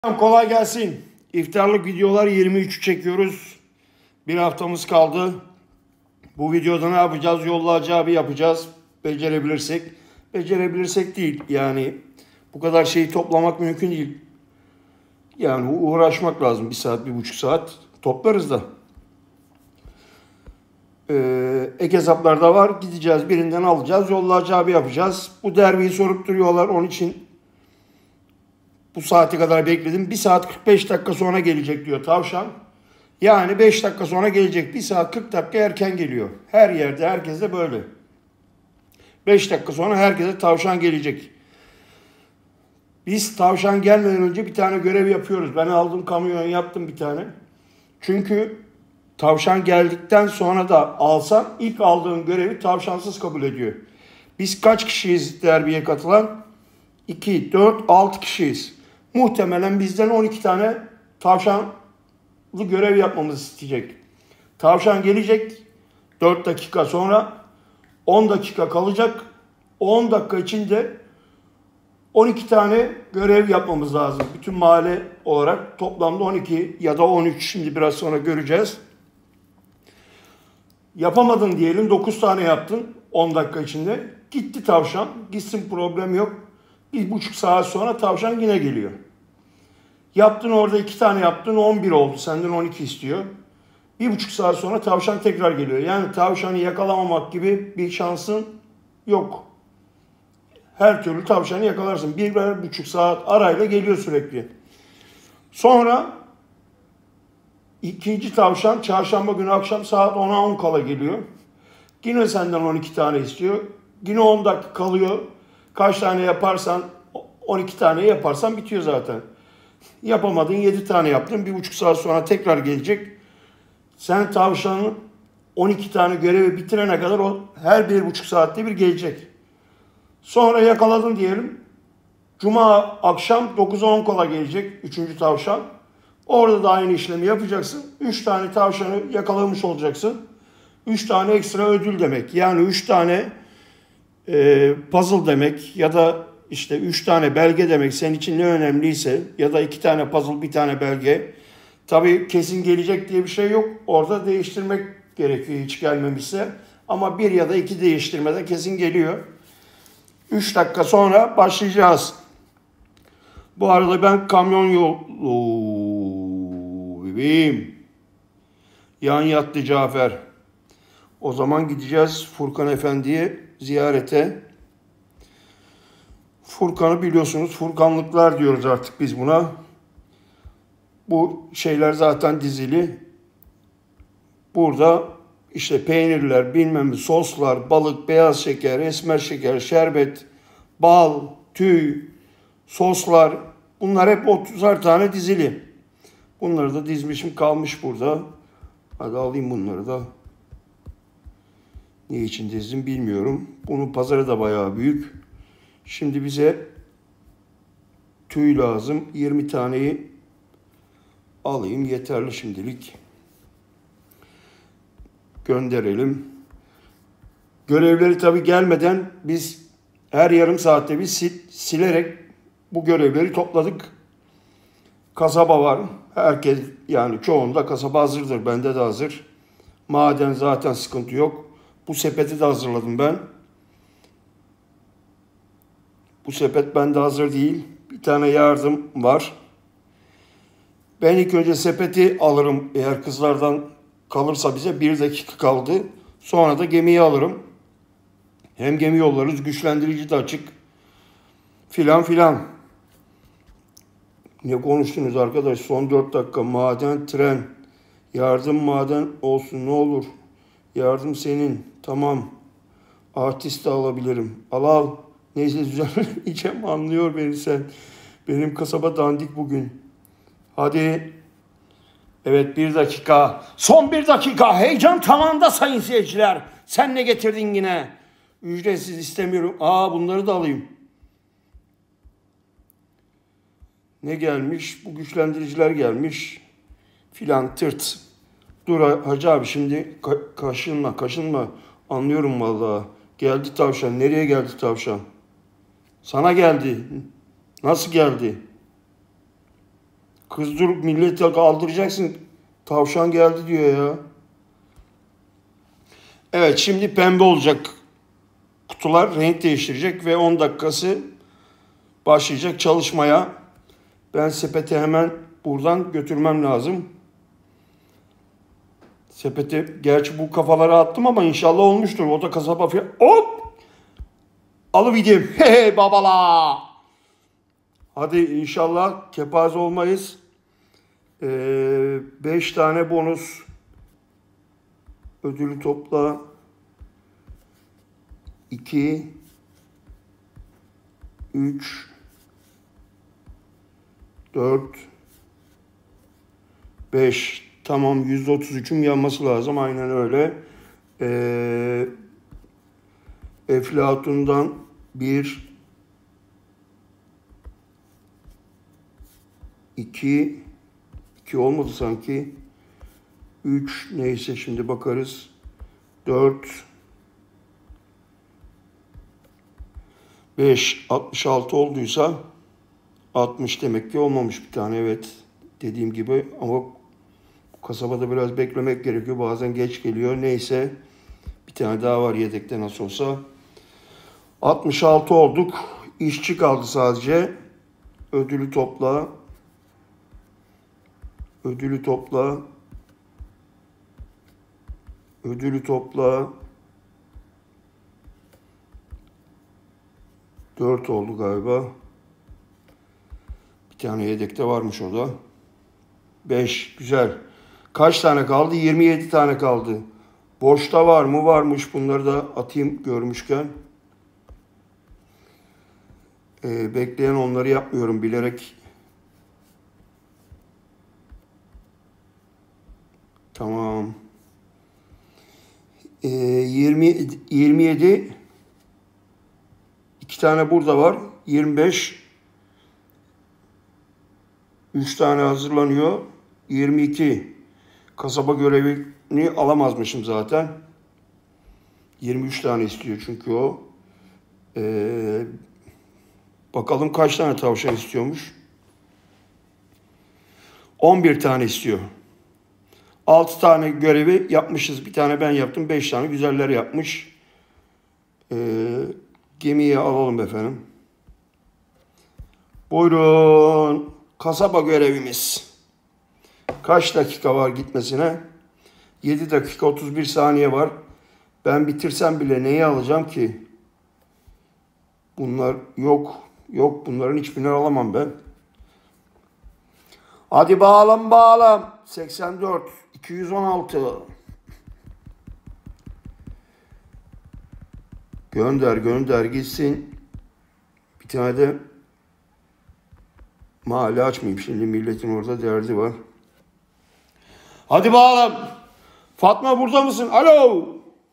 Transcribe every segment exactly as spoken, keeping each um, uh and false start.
Kolay gelsin. İftarlık videolar yirmi üçü çekiyoruz. Bir haftamız kaldı. Bu videoda ne yapacağız? Yollayacağı abi yapacağız. Becerebilirsek. Becerebilirsek değil. Yani bu kadar şeyi toplamak mümkün değil. Yani uğraşmak lazım. Bir saat, bir buçuk saat toplarız da. Ee, ek hesaplarda var. Gideceğiz, birinden alacağız. Yollayacağı abi yapacağız. Bu derbiyi sorup duruyorlar. Onun için bu saate kadar bekledim. bir saat kırk beş dakika sonra gelecek diyor tavşan. Yani beş dakika sonra gelecek. bir saat kırk dakika erken geliyor. Her yerde, herkes de böyle. beş dakika sonra herkese tavşan gelecek. Biz tavşan gelmeden önce bir tane görev yapıyoruz. Ben aldım kamyon, yaptım bir tane. Çünkü tavşan geldikten sonra da alsan ilk aldığın görevi tavşansız kabul ediyor. Biz kaç kişiyiz derbiye katılan? iki, dört, altı kişiyiz. Muhtemelen bizden on iki tane tavşanlı görev yapmamızı isteyecek. Tavşan gelecek dört dakika sonra, on dakika kalacak. on dakika içinde on iki tane görev yapmamız lazım. Bütün mahalle olarak toplamda on iki ya da on üç, şimdi biraz sonra göreceğiz. Yapamadın diyelim, dokuz tane yaptın on dakika içinde. Gitti tavşan, gitsin, problem yok. Bir buçuk saat sonra tavşan yine geliyor. Yaptın orada iki tane yaptın, on bir oldu. Senden on iki istiyor. Bir buçuk saat sonra tavşan tekrar geliyor. Yani tavşanı yakalamamak gibi bir şansın yok. Her türlü tavşanı yakalarsın. Bir, bir buçuk saat arayla geliyor sürekli. Sonra ikinci tavşan çarşamba günü akşam saat ona on kala geliyor. Yine senden on iki tane istiyor. Yine on dakika kalıyor. Kaç tane yaparsan, on iki tane yaparsan bitiyor zaten. Yapamadın, yedi tane yaptın. Bir buçuk saat sonra tekrar gelecek. Sen tavşanın on iki tane görevi bitirene kadar o her bir buçuk saatte bir gelecek. Sonra yakaladın diyelim. Cuma akşam dokuza on kala gelecek üçüncü tavşan. Orada da aynı işlemi yapacaksın. üç tane tavşanı yakalamış olacaksın. üç tane ekstra ödül demek. Yani üç tane e, puzzle demek ya da işte üç tane belge demek. Senin için ne önemliyse, ya da iki tane puzzle, bir tane belge. Tabii kesin gelecek diye bir şey yok. Orada değiştirmek gerekiyor hiç gelmemişse. Ama bir ya da iki değiştirmede kesin geliyor. üç dakika sonra başlayacağız. Bu arada ben kamyon yol... Oo, bebeğim. Yan yattı Cafer. O zaman gideceğiz Furkan Efendi'ye ziyarete. Furkan'ı biliyorsunuz. Furkanlıklar diyoruz artık biz buna. Bu şeyler zaten dizili. Burada işte peynirler, bilmem soslar, balık, beyaz şeker, esmer şeker, şerbet, bal, tüy, soslar. Bunlar hep otuzar tane dizili. Bunları da dizmişim, kalmış burada. Hadi alayım bunları da. Ne için dizdim bilmiyorum. Bunun pazarı da bayağı büyük. Şimdi bize tüy lazım. yirmi taneyi alayım, yeterli şimdilik. Gönderelim. Görevleri tabii gelmeden biz her yarım saatte bir sil, silerek bu görevleri topladık. Kasaba var. Herkes, yani çoğunda kasaba hazırdır. Bende de hazır. Maden zaten sıkıntı yok. Bu sepeti de hazırladım ben. Bu sepet bende hazır değil. Bir tane yardım var. Ben ilk önce sepeti alırım. Eğer kızlardan kalırsa bize bir dakika kaldı. Sonra da gemiyi alırım. Hem gemi yollarız, güçlendirici de açık. Filan filan. Ne konuştunuz arkadaş? Son dört dakika. Maden, tren. Yardım maden olsun ne olur. Yardım senin. Tamam. Artist de alabilirim. Al al. Neyse düzenleyeceğim. Anlıyor beni sen. Benim kasaba dandik bugün. Hadi. Evet, bir dakika. Son bir dakika. Heyecan tavanda sayın seyirciler. Sen ne getirdin yine? Ücretsiz istemiyorum. Aa, bunları da alayım. Ne gelmiş? Bu güçlendiriciler gelmiş. Filan tırt. Dur Hacı abi, şimdi ka- kaşınma kaşınma. Anlıyorum vallahi. Geldi tavşan. Nereye geldi tavşan? Sana geldi. Nasıl geldi? Kız dur, millete kaldıracaksın. Tavşan geldi diyor ya. Evet, şimdi pembe olacak kutular, renk değiştirecek ve on dakikası başlayacak çalışmaya. Ben sepeti hemen buradan götürmem lazım. Sepeti, gerçi bu kafalara attım ama inşallah olmuştur. O da kasaba fiyat. Hop! Alıverdim. Hey hey babala. Hadi inşallah kepaze olmayız. beş ee, tane bonus ödülü topla. iki üç dört beş. Tamam, yüzde otuz üçün yanması lazım. Aynen öyle. Ee, Eflatun'dan bir iki iki olmadı sanki. üç neyse, şimdi bakarız. dört beş altmış altı olduysa altmış demek ki olmamış bir tane, evet. Dediğim gibi ama bu kasabada biraz beklemek gerekiyor. Bazen geç geliyor. Neyse. Bir tane daha var yedekte nasıl olsa. altmış altı olduk. İşçi kaldı sadece. Ödülü topla. Ödülü topla. Ödülü topla. dört oldu galiba. Bir tane yedekte varmış o da. beş. Güzel. Kaç tane kaldı? yirmi yedi tane kaldı. Boşta var mı? Varmış. Bunları da atayım görmüşken. Ee, bekleyen onları yapmıyorum bilerek. Tamam. Ee, yirmi, yirmi yedi. iki tane burada var. yirmi beş. üç tane hazırlanıyor. yirmi iki. Kasaba görevini alamazmışım zaten. yirmi üç tane istiyor çünkü o. Ee, bakalım kaç tane tavşan istiyormuş. on bir tane istiyor. altı tane görevi yapmışız. Bir tane ben yaptım. beş tane güzeller yapmış. Ee, gemiye alalım efendim. Buyurun. Kasaba görevimiz. Kaç dakika var gitmesine? yedi dakika otuz bir saniye var. Ben bitirsem bile neyi alacağım ki? Bunlar yok. Yok, bunların hiçbirini alamam ben. Hadi bağlam bağlam. seksen dört. iki yüz on altı. Gönder gönder gitsin. Bir tane de mahalle açmayayım. Şimdi milletin orada derdi var. Hadi bağlam. Fatma burada mısın? Alo.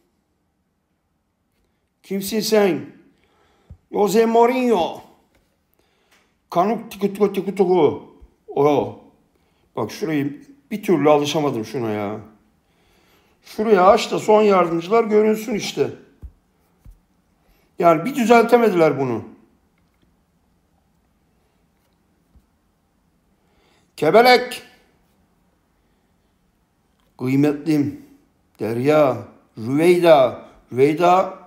Kimsin sen? Jose Mourinho. Kanuk tiku tiku tiku tiku. O. Bak şurayı bir türlü alışamadım şuna ya. Şuraya aç da son yardımcılar görünsün işte. Yani bir düzeltemediler bunu. Kebelek. Kıymetlim. Derya. Rüveyda. Rüveyda.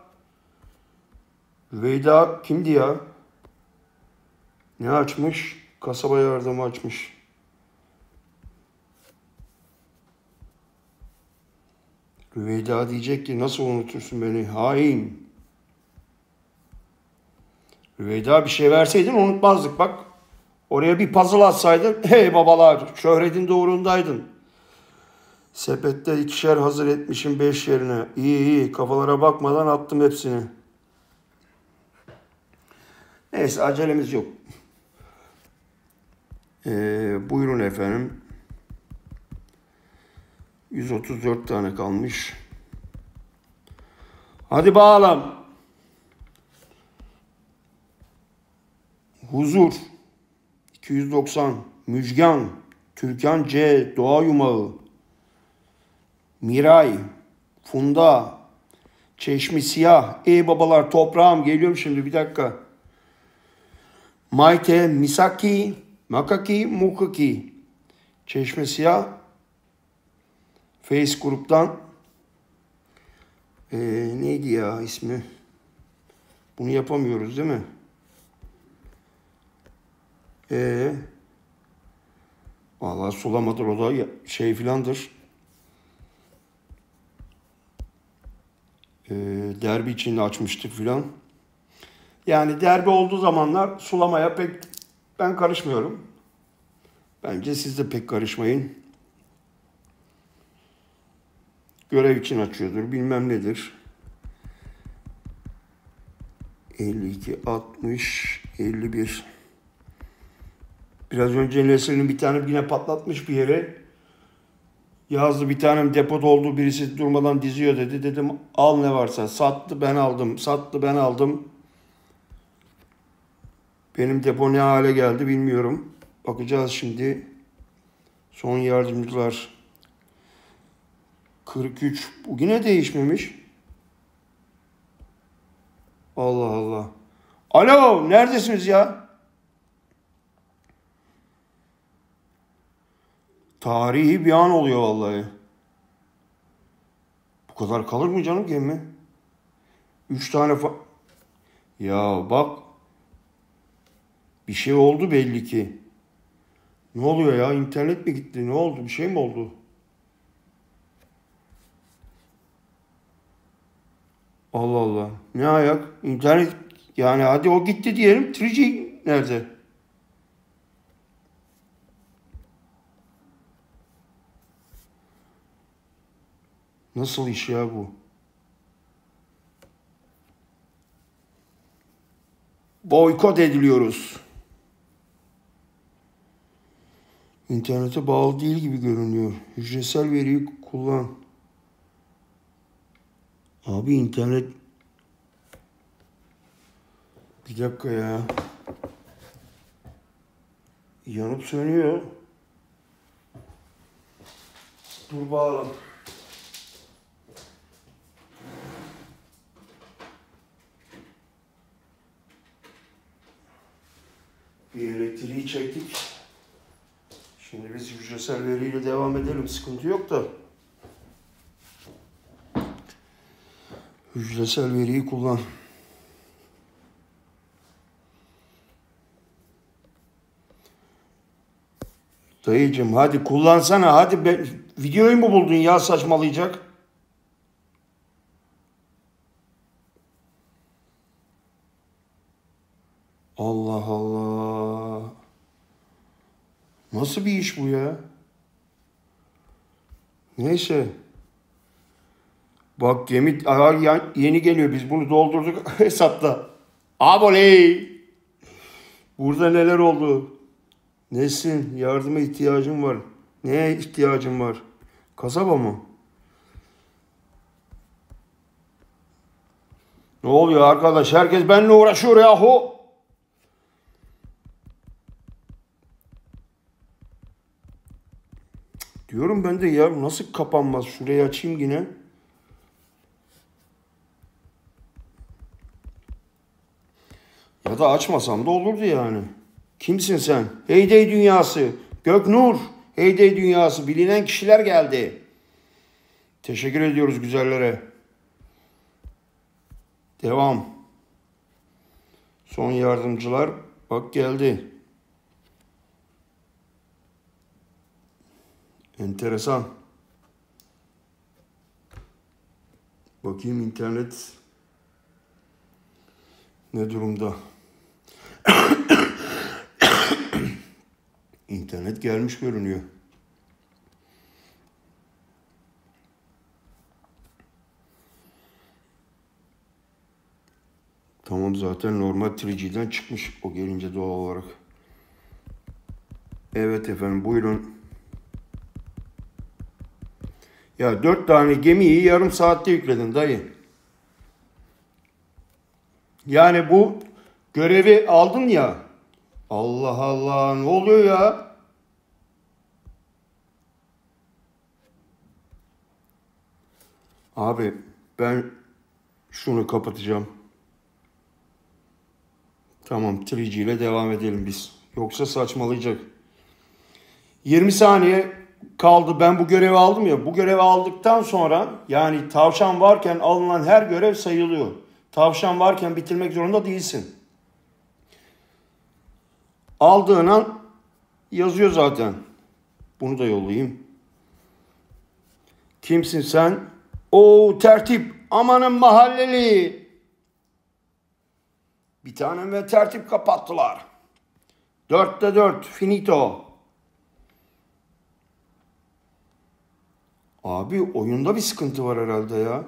Rüveyda kimdi ya? Ne açmış? Kasaba yardımı açmış. Rüveyda diyecek ki nasıl unutursun beni? Hain. Rüveyda bir şey verseydin unutmazdık bak. Oraya bir puzzle atsaydın. Hey babalar, şöhretin doğrundaydın. Sepette ikişer hazır etmişim beş yerine. İyi iyi, kafalara bakmadan attım hepsini. Neyse, acelemiz yok. Ee, buyurun efendim. yüz otuz dört tane kalmış. Hadi bağlam. Huzur. iki yüz doksan. Müjgan. Türkan C. Doğa Yumağı. Miray. Funda. Çeşmi Siyah. Ey babalar toprağım. Geliyorum şimdi bir dakika. Maite. Misaki. Makaki. Mukaki. Çeşme Siyah Face gruptan ee, neydi ya ismi? Bunu yapamıyoruz değil mi? Ee, vallahi sulamadır o da şey filandır. Ee, derbi için açmıştık filan. Yani derbi olduğu zamanlar sulamaya pek ben karışmıyorum. Bence siz de pek karışmayın. Görev için açıyordur, bilmem nedir. elli iki, altmış, elli bir. Biraz önce Nesrin'in bir tane yine patlatmış bir yere. Yazdı bir tanem depoda oldu, birisi durmadan diziyor dedi. Dedim al ne varsa. Sattı ben aldım, sattı ben aldım. Benim depo ne hale geldi bilmiyorum. Bakacağız şimdi. Son yardımcılar. kırk üç. Bu yine değişmemiş. Allah Allah. Alo, neredesiniz ya? Tarihi bir an oluyor vallahi. Bu kadar kalır mı canım gemi? Üç tane fa... Ya bak. Bir şey oldu belli ki. Ne oluyor ya? İnternet mi gitti? Ne oldu? Bir şey mi oldu? Allah Allah. Ne ayak? İnternet yani hadi o gitti diyelim. üç G nerede? Nasıl iş ya bu? Boykot ediliyoruz. İnternete bağlı değil gibi görünüyor. Hücresel veriyi kullan. Abi internet... Bir dakika ya. Yanıp sönüyor. Dur bakalım. Bir elektriği çektik. Şimdi biz hücresel veriyle devam edelim. Sıkıntı yok da. Hücresel veriyi kullan. Dayıcım hadi kullansana. Hadi be, videoyu mu buldun ya saçmalayacak? Allah Allah. Nasıl bir iş bu ya? Neyse. Bak gemi yeni geliyor. Biz bunu doldurduk hesapta. Aboley. Burada neler oldu? Nesin? Yardıma ihtiyacım var. Neye ihtiyacım var? Kasaba mı? Ne oluyor arkadaş? Herkes benimle uğraşıyor yahu. Diyorum ben de ya nasıl kapanmaz? Şurayı açayım yine. Ya da açmasam da olurdu yani. Kimsin sen? Heyday dünyası. Göknur. Heyday dünyası. Bilinen kişiler geldi. Teşekkür ediyoruz güzellere. Devam. Son yardımcılar. Bak geldi. Enteresan. Bakayım internet ne durumda? İnternet gelmiş görünüyor. Tamam zaten normal üç G'den çıkmış o gelince doğal olarak. Evet efendim buyurun. Ya dört tane gemiyi yarım saatte yükledin dayı. Yani bu görevi aldın ya. Allah Allah ne oluyor ya? Abi ben şunu kapatacağım. Tamam üç G ile devam edelim biz. Yoksa saçmalayacak. yirmi saniye kaldı. Ben bu görevi aldım ya. Bu görevi aldıktan sonra yani tavşan varken alınan her görev sayılıyor. Tavşan varken bitirmek zorunda değilsin. Aldığın an yazıyor zaten. Bunu da yollayayım. Kimsin sen? Oo tertip. Amanın mahalleli. Bir tanem ve tertip kapattılar. Dörtte dört. Finito. Abi oyunda bir sıkıntı var herhalde ya.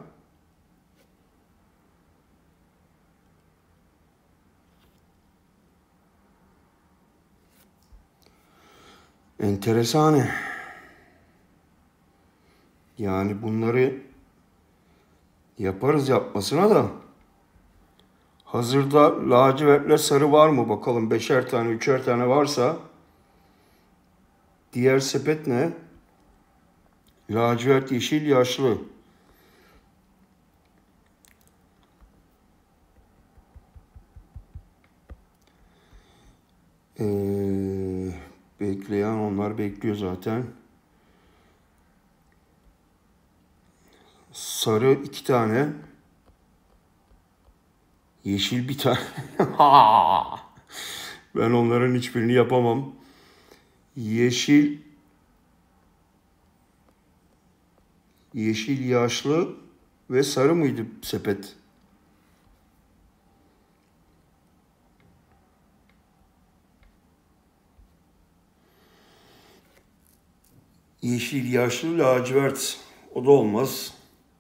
Enteresan. Yani bunları yaparız yapmasına da. Hazırda lacivertle sarı var mı? Bakalım beşer tane, üçer tane varsa. Diğer sepet ne? Lacivert, yeşil, yaşlı. Ee, bekleyen onlar bekliyor zaten. Sarı iki tane. Yeşil bir tane. Ben onların hiçbirini yapamam. Yeşil. Yeşil, yaşlı ve sarı mıydı sepet? Yeşil, yaşlı, lacivert. O da olmaz.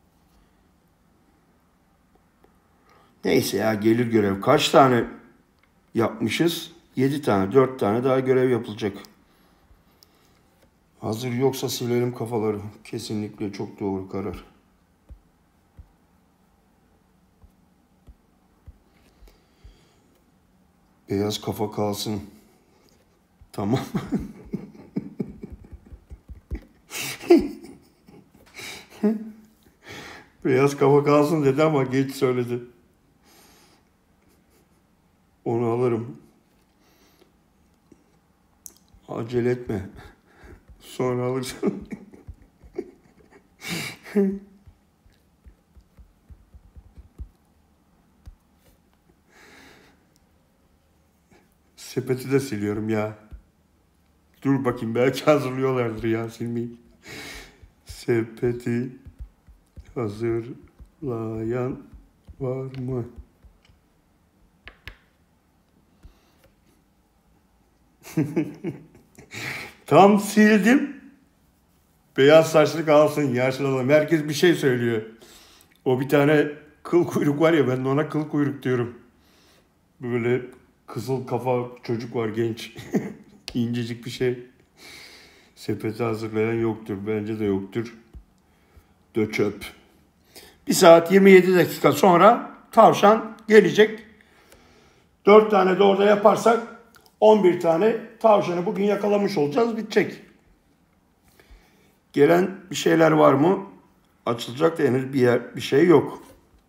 Neyse ya gelir görev. Kaç tane yapmışız? yedi tane, dört tane daha görev yapılacak. Hazır yoksa silelim kafaları. Kesinlikle çok doğru karar. Beyaz kafa kalsın. Tamam. Beyaz kafa kalsın dedi ama geç söyledi. Onu alırım. Acele etme. Sonra alırsın. Sepeti de siliyorum ya. Dur bakayım belki hazırlıyorlardır ya silmeyi. Sepeti hazırlayan var mı? Tam sildim. Beyaz saçlı kalsın, yaşlı adam. Herkes bir şey söylüyor. O bir tane kıl kuyruk var ya, ben de ona kıl kuyruk diyorum. Böyle kızıl kafa çocuk var, genç. İncecik bir şey. Sepeti hazırlayan yoktur. Bence de yoktur. Dö çöp. Bir saat yirmi yedi dakika sonra tavşan gelecek. dört tane de orada yaparsak on bir tane tavşanı bugün yakalamış olacağız. Bitecek. Gelen bir şeyler var mı? Açılacak da henüz bir yer, bir şey yok.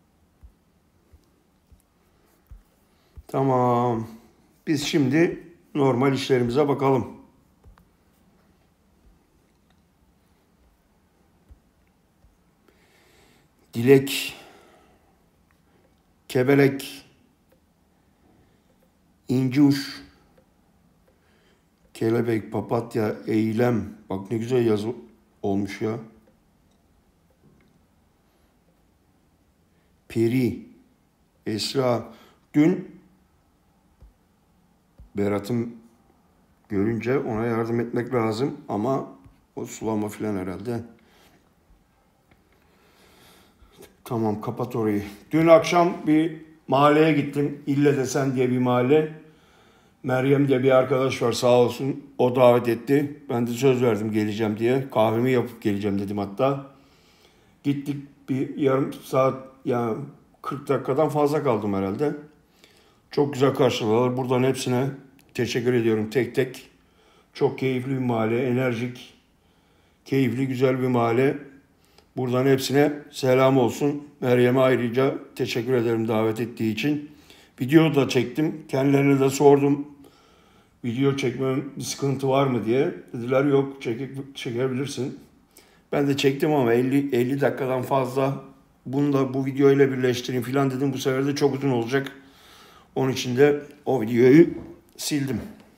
Tamam. Biz şimdi normal işlerimize bakalım. Dilek, kebelek, inci uç, kelebek, papatya, eylem. Bak ne güzel yazı olmuş ya. Peri, Esra. Dün Berat'ım görünce ona yardım etmek lazım ama o sulama filan herhalde. Tamam, kapat orayı. Dün akşam bir mahalleye gittim. İlle Desen diye bir mahalle. Meryem diye bir arkadaş var sağ olsun. O davet etti. Ben de söz verdim geleceğim diye. Kahvemi yapıp geleceğim dedim hatta. Gittik bir yarım saat, ya kırk dakikadan fazla kaldım herhalde. Çok güzel karşıladılar. Buradan hepsine teşekkür ediyorum tek tek. Çok keyifli bir mahalle, enerjik, keyifli, güzel bir mahalle. Buradan hepsine selam olsun. Meryem'e ayrıca teşekkür ederim davet ettiği için. Video da çektim. Kendilerine de sordum. Video çekmem bir sıkıntı var mı diye. Dediler yok, çek, çekebilirsin. Ben de çektim ama elli, elli dakikadan fazla bunu da bu videoyla birleştireyim falan dedim. Bu sefer de çok uzun olacak. Onun için de o videoyu sildim.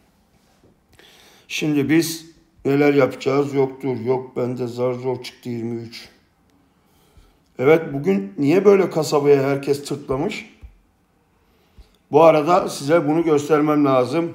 Şimdi biz neler yapacağız? Yoktur. Yok bende zar zor çıktı yirmi üç. Evet, bugün niye böyle kasabaya herkes tıklamış? Bu arada size bunu göstermem lazım.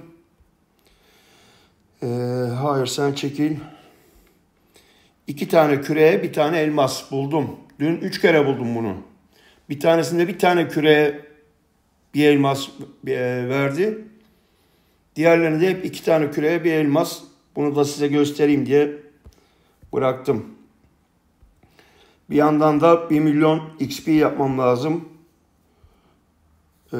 Ee, hayır sen çekil. İki tane küreye bir tane elmas buldum. Dün üç kere buldum bunu. Bir tanesinde bir tane küreye bir elmas verdi. Diğerlerinde hep iki tane küreye bir elmas. Bunu da size göstereyim diye bıraktım. Bir yandan da bir milyon X P yapmam lazım. Ee,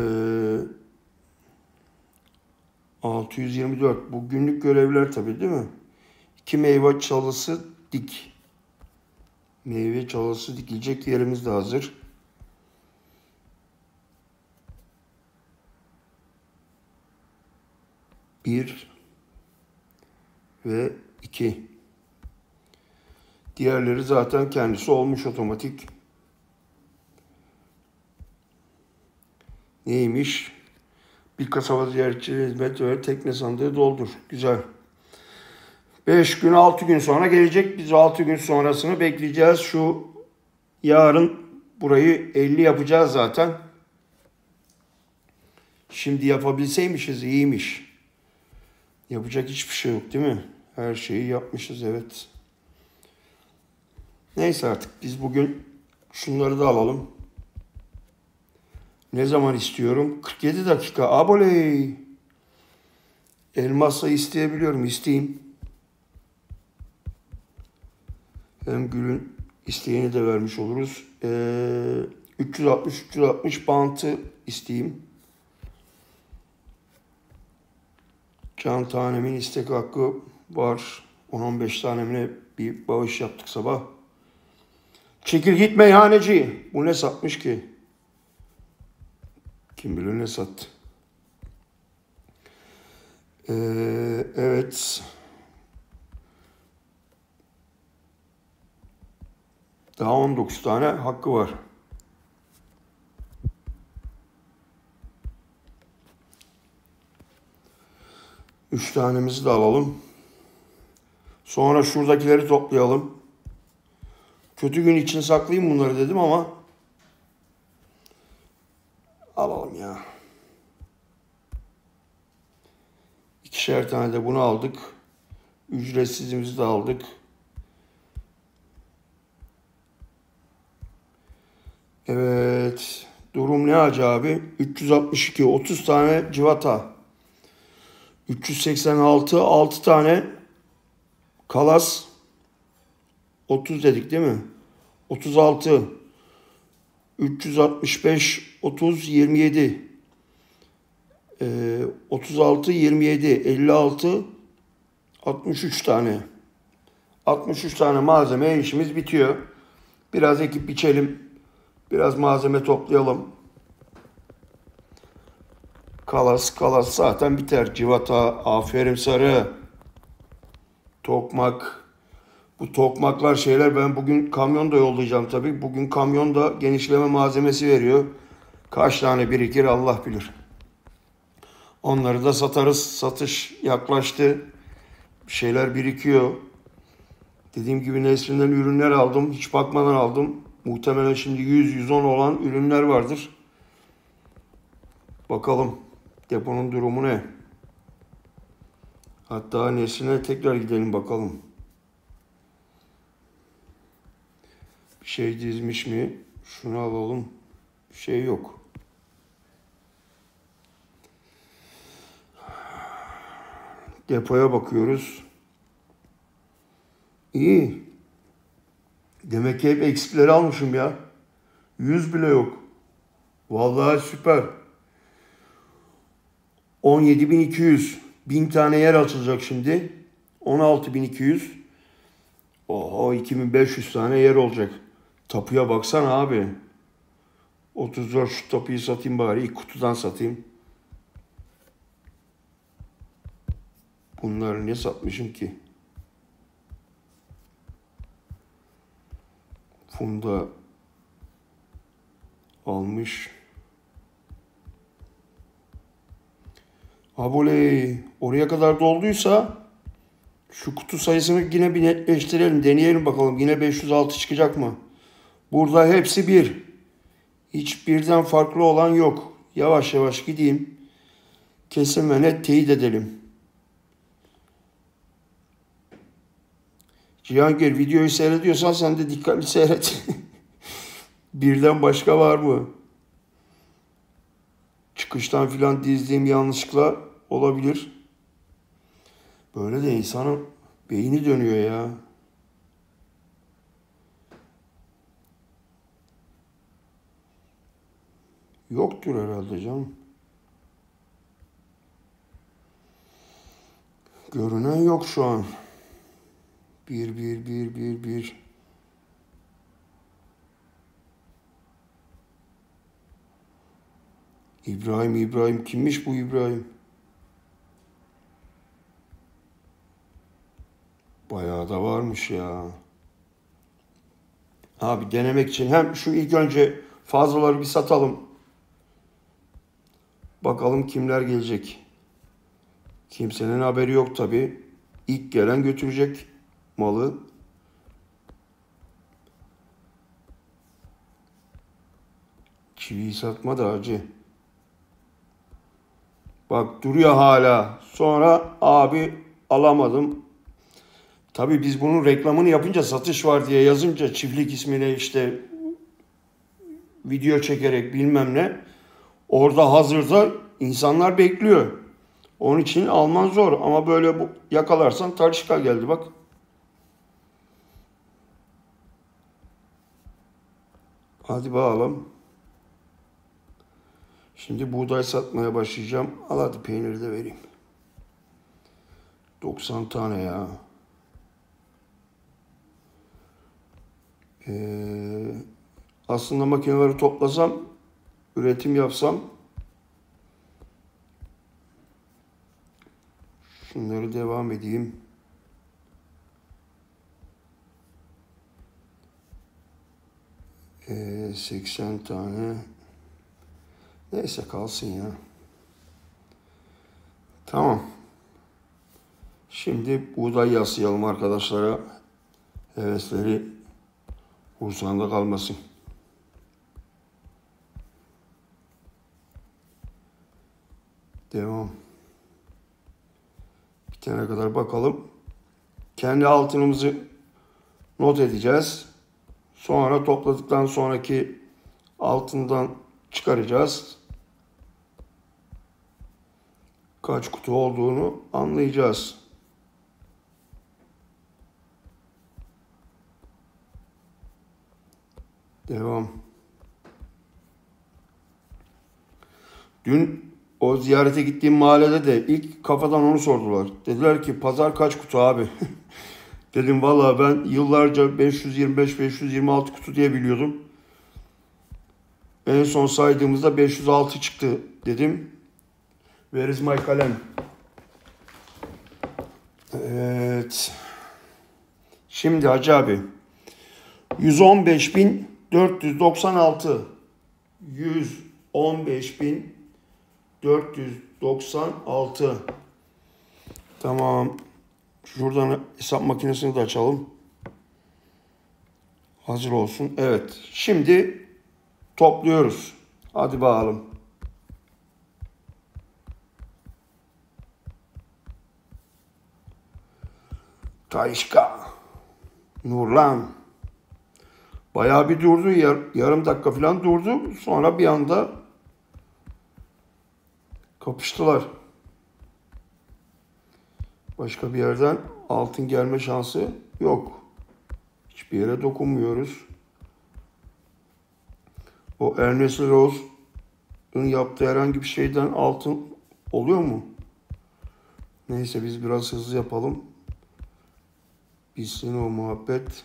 altı yüz yirmi dört. Bu günlük görevler tabii değil mi? İki meyve çalısı dik. Meyve çalısı dikilecek yerimiz de hazır. Bir ve iki. Diğerleri zaten kendisi olmuş otomatik. Neymiş? Bir kasaba ziyaretçi hizmet ve tekne sandığı doldur. Güzel. beş gün altı gün sonra gelecek. Biz altı gün sonrasını bekleyeceğiz. Şu yarın burayı elli yapacağız zaten. Şimdi yapabilseymişiz iyiymiş. Yapacak hiçbir şey yok değil mi? Her şeyi yapmışız evet. Neyse artık biz bugün şunları da alalım. Ne zaman istiyorum? kırk yedi dakika. Aboley. Elmasla isteyebiliyorum. İsteyeyim. Hem gülün isteğini de vermiş oluruz. Ee, üç yüz altmış üç yüz altmış bantı isteyeyim. Can tanemin istek hakkı var. on on beş tanemine bir bağış yaptık sabah. Çekil git meyhaneci. Bu ne satmış ki? Kim bilir ne sattı. Ee, evet. Daha on dokuz tane hakkı var. üç tanemizi de alalım. Sonra şuradakileri toplayalım. Kötü gün için saklayayım bunları dedim ama alalım ya. İkişer tane de bunu aldık. Ücretsizimizi de aldık. Evet. Durum ne acaba abi? üç yüz altmış iki. otuz tane civata. üç yüz seksen altı. altı tane kalas. otuz dedik değil mi? otuz altı. üç yüz altmış beş. otuz. yirmi yedi. Ee, otuz altı. yirmi yedi. elli altı. altmış üç tane. altmış üç tane malzeme işimiz bitiyor. Biraz ekip biçelim. Biraz malzeme toplayalım. Kalas kalas zaten biter. Civata, aferin sarı. Tokmak. Bu tokmaklar şeyler ben bugün kamyon da yollayacağım tabii. Bugün kamyon da genişleme malzemesi veriyor. Kaç tane birikir Allah bilir. Onları da satarız. Satış yaklaştı. Bir şeyler birikiyor. Dediğim gibi Nesrin'den ürünler aldım. Hiç bakmadan aldım. Muhtemelen şimdi yüz yüz on olan ürünler vardır. Bakalım deponun durumu ne? Hatta Nesrin'e tekrar gidelim bakalım. Bir şey dizmiş mi? Şunu alalım. Bir şey yok. Depoya bakıyoruz. İyi. Demek ki hep eksikleri almışım ya. yüz bile yok. Vallahi süper. on yedi bin iki yüz. bin tane yer açılacak şimdi. on altı bin iki yüz. Oho iki bin beş yüz tane yer olacak. Tapuya baksana abi. otuz dört şu tapuyu satayım bari. İlk kutudan satayım. Bunları ne satmışım ki? Funda almış. Aboley, oraya kadar dolduysa şu kutu sayısını yine bir netleştirelim. Deneyelim bakalım. Yine beş yüz altı çıkacak mı? Burada hepsi bir. Hiç birden farklı olan yok. Yavaş yavaş gideyim. Kesin ve net teyit edelim. Cihangir, videoyu seyrediyorsan sen de dikkatli seyret. Birden başka var mı? Çıkıştan filan dizdiğim yanlışlıkla olabilir. Böyle de insanın beyni dönüyor ya. Yoktur herhalde canım. Görünen yok şu an. Bir, bir, bir, bir, bir. İbrahim, İbrahim. Kimmiş bu İbrahim? Bayağı da varmış ya. Abi denemek için hem şu ilk önce fazlaları bir satalım. Bakalım kimler gelecek. Kimsenin haberi yok tabi. İlk gelen götürecek malı. Çiviyi satma da acı. Bak duruyor hala. Sonra abi alamadım. Tabii biz bunun reklamını yapınca, satış var diye yazınca, çiftlik ismine işte video çekerek bilmem ne, orada hazırda insanlar bekliyor. Onun için alman zor ama böyle bu, yakalarsan Talişka geldi bak. Hadi bakalım. Şimdi buğday satmaya başlayacağım. Al hadi peyniri de vereyim. doksan tane ya. Ee, aslında makineleri toplasam, üretim yapsam, şunları devam edeyim. Ee, seksen tane. Neyse kalsın ya. Tamam. Şimdi buğday yaslayalım arkadaşlara. Hevesleri kursağında kalmasın. Devam. Bitene kadar bakalım. Kendi altınımızı not edeceğiz. Sonra topladıktan sonraki altından çıkaracağız. Kaç kutu olduğunu anlayacağız. Devam. Dün o ziyarete gittiğim mahallede de ilk kafadan onu sordular. Dediler ki pazar kaç kutu abi? Dedim vallahi ben yıllarca beş yüz yirmi beş beş yüz yirmi altı kutu diye biliyordum. En son saydığımızda beş yüz altı çıktı dedim. Where is my kalem? Evet. Şimdi Hacı abi. yüz on beş bin dört yüz doksan altı. yüz on beş bin dört yüz doksan altı. Tamam. Şuradan hesap makinesini de açalım. Hazır olsun. Evet. Şimdi topluyoruz. Hadi bakalım. Talişka. Nurlan. Bayağı bir durdu. Yar, yarım dakika falan durdu. Sonra bir anda kapıştılar. Başka bir yerden altın gelme şansı yok. Hiçbir yere dokunmuyoruz. O Ernest Rose'un yaptığı herhangi bir şeyden altın oluyor mu? Neyse biz biraz hızlı yapalım. Bitsin o muhabbet.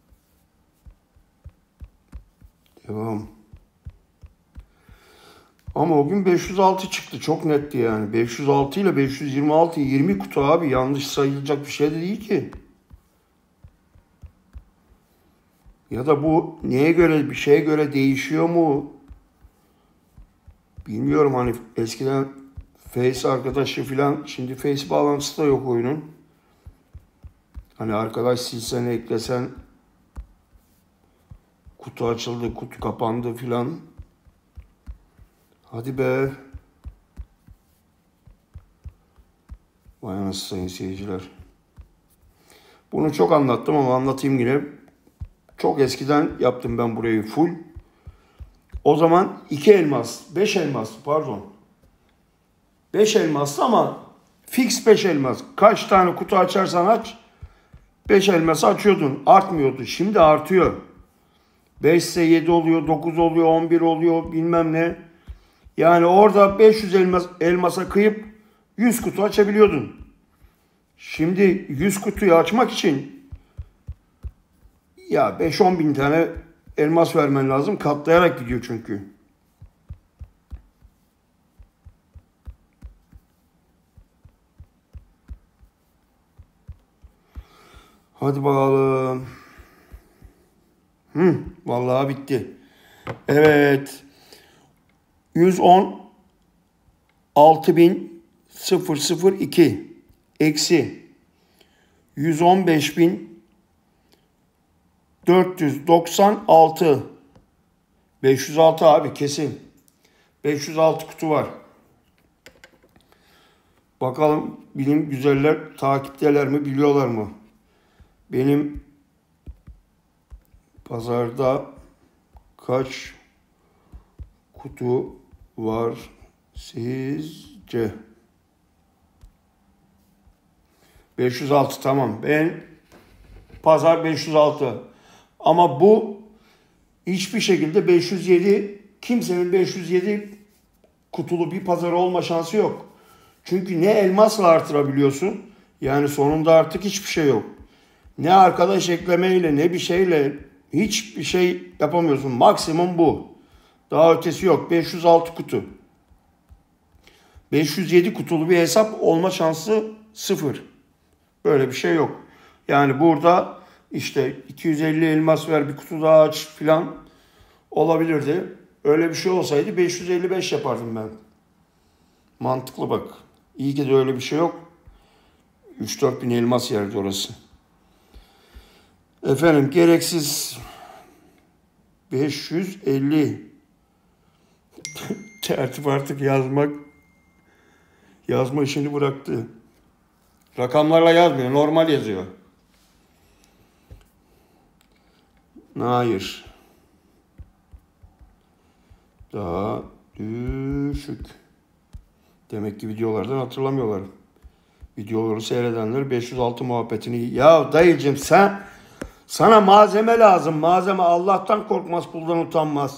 Devam. Ama o gün beş yüz altı çıktı. Çok netti yani. beş yüz altı ile beş yüz yirmi altı yirmi kutu abi. Yanlış sayılacak bir şey de değil ki. Ya da bu neye göre, bir şeye göre değişiyor mu? Bilmiyorum, hani eskiden Face arkadaşı falan, şimdi Face bağlantısı da yok oyunun. Hani arkadaş silsen eklesen kutu açıldı, kutu kapandı filan. Hadi be. Vay anasını sayın seyirciler. Bunu çok anlattım ama anlatayım yine. Çok eskiden yaptım ben burayı full. O zaman iki elmas, beş elmas pardon. Beş elmaslı ama fix beş elmas. Kaç tane kutu açarsan aç, beş elması açıyordun. Artmıyordu. Şimdi artıyor. beş ise yedi oluyor, dokuz oluyor, on bir oluyor, bilmem ne. Yani orada beş yüz elmas, elmasa kıyıp yüz kutu açabiliyordun. Şimdi yüz kutuyu açmak için ya beş on bin tane elmas vermen lazım. Katlayarak gidiyor çünkü. Hadi bakalım. Hı, vallahi bitti. Evet. yüz on altı bin iki eksi yüz on beş bin dört yüz doksan altı. beş yüz altı abi kesin. beş yüz altı kutu var. Bakalım bilim güzeller takipteler mi, biliyorlar mı? Benim pazarda kaç kutu var sizce? beş yüz altı, tamam. Ben pazar beş yüz altı. Ama bu hiçbir şekilde beş yüz yedi, kimsenin beş yüz yedi kutulu bir pazar olma şansı yok. Çünkü ne elmasla artırabiliyorsun. Yani sonunda artık hiçbir şey yok. Ne arkadaş eklemeyle ne bir şeyle hiçbir şey yapamıyorsun. Maksimum bu. Daha ötesi yok. beş yüz altı kutu. beş yüz yedi kutulu bir hesap olma şansı sıfır. Böyle bir şey yok. Yani burada işte iki yüz elli elmas ver, bir kutu daha aç filan olabilirdi. Öyle bir şey olsaydı beş yüz elli beş yapardım ben. Mantıklı bak. İyi ki de öyle bir şey yok. üç dört bin elmas yerdi orası. Efendim gereksiz beş yüz elli. Tertip artık yazmak yazma işini bıraktı. Rakamlarla yazmıyor. Normal yazıyor. Hayır. Daha düşük. Demek ki videolardan hatırlamıyorlar. Videoları seyredenler beş yüz altı muhabbetini. Ya dayıcım sen, sana malzeme lazım. Malzeme, Allah'tan korkmaz, kuldan utanmaz.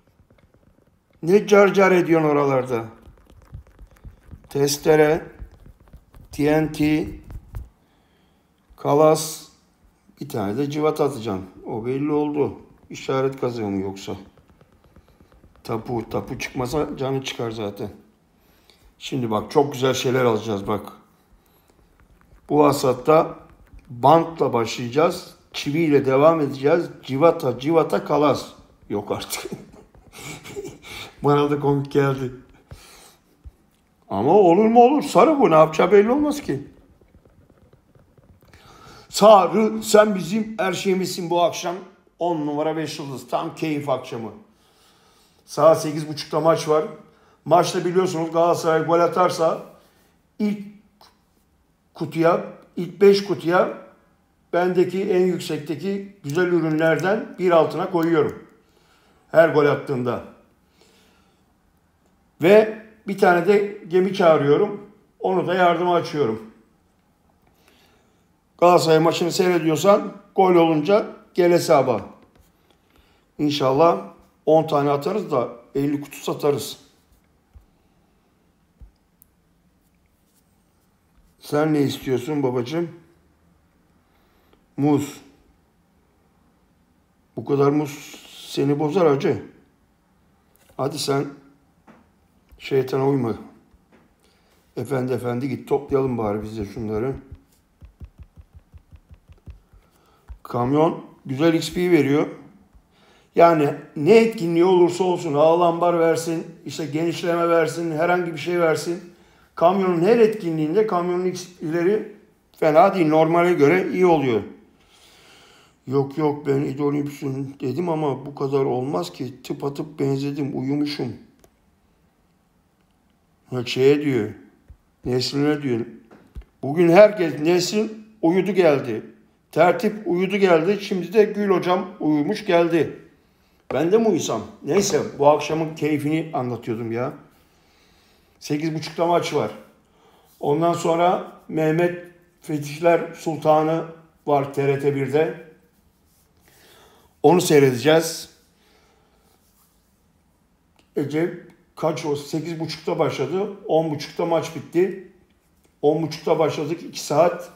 Ne car car ediyorsun oralarda? Testere, T N T, kalas, bir tane de cıvat atacağım. O belli oldu. İşaret kazığı mı yoksa? Tapu, tapu çıkmasa canı çıkar zaten. Şimdi bak çok güzel şeyler alacağız bak. Bu hasatta bantla başlayacağız. Çiviyle devam edeceğiz. Civata, civata, kalas. Yok artık. Bana da komik geldi. Ama olur mu olur. Sarı bu. Ne yapacağı belli olmaz ki. Sarı, sen bizim her şeyimizsin bu akşam. on numara beş yıldız. Tam keyif akşamı. Saat sekiz buçukta maç var. Maçta biliyorsunuz Galatasaray gol atarsa ilk kutuya, ilk beş kutuya bendeki en yüksekteki güzel ürünlerden bir altına koyuyorum. Her gol attığında. Ve bir tane de gemi çağırıyorum. Onu da yardıma açıyorum. Galatasaray maçını seyrediyorsan gol olunca gel hesaba. İnşallah on tane atarız da elli kutu satarız. Sen ne istiyorsun babacığım? Muz. Bu kadar muz seni bozar hacı. Hadi sen Şeytana uyma. Efendi efendi git toplayalım bari biz de şunları. Kamyon güzel X P veriyor. Yani ne etkinliği olursa olsun, ağlambar versin, işte genişleme versin, herhangi bir şey versin. Kamyonun her etkinliğinde kamyonun X P'leri fena değil, normale göre iyi oluyor. Yok yok ben idolümsün dedim ama bu kadar olmaz ki, tıpatıp benzedim, uyumuşum. Ha şeye diyor, Nesrin'e diyor. Bugün herkes, Nesrin uyudu geldi. Tertip uyudu geldi. Şimdi de Gül hocam uyumuş geldi. Ben de mi uyusam? Neyse bu akşamın keyfini anlatıyordum ya. Sekiz buçukta maç var. Ondan sonra Mehmet Fetihler Sultanı var T R T birde. Onu seyredeceğiz. Ece kaç o? Sekiz buçukta başladı. On buçukta maç bitti. On buçukta başladık. iki saat.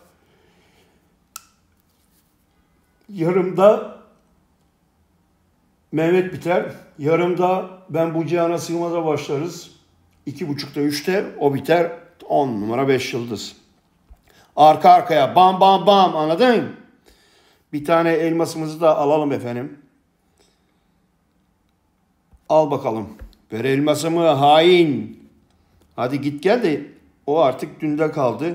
Yarımda Mehmet biter. Yarımda ben bu cihana sığmaza başlarız. İki buçukta üçte o biter. On numara beş yıldız. Arka arkaya bam bam bam, anladın mı? Bir tane elmasımızı da alalım efendim. Al bakalım. Ver elmasımı hain. Hadi git gel de o artık dünde kaldı.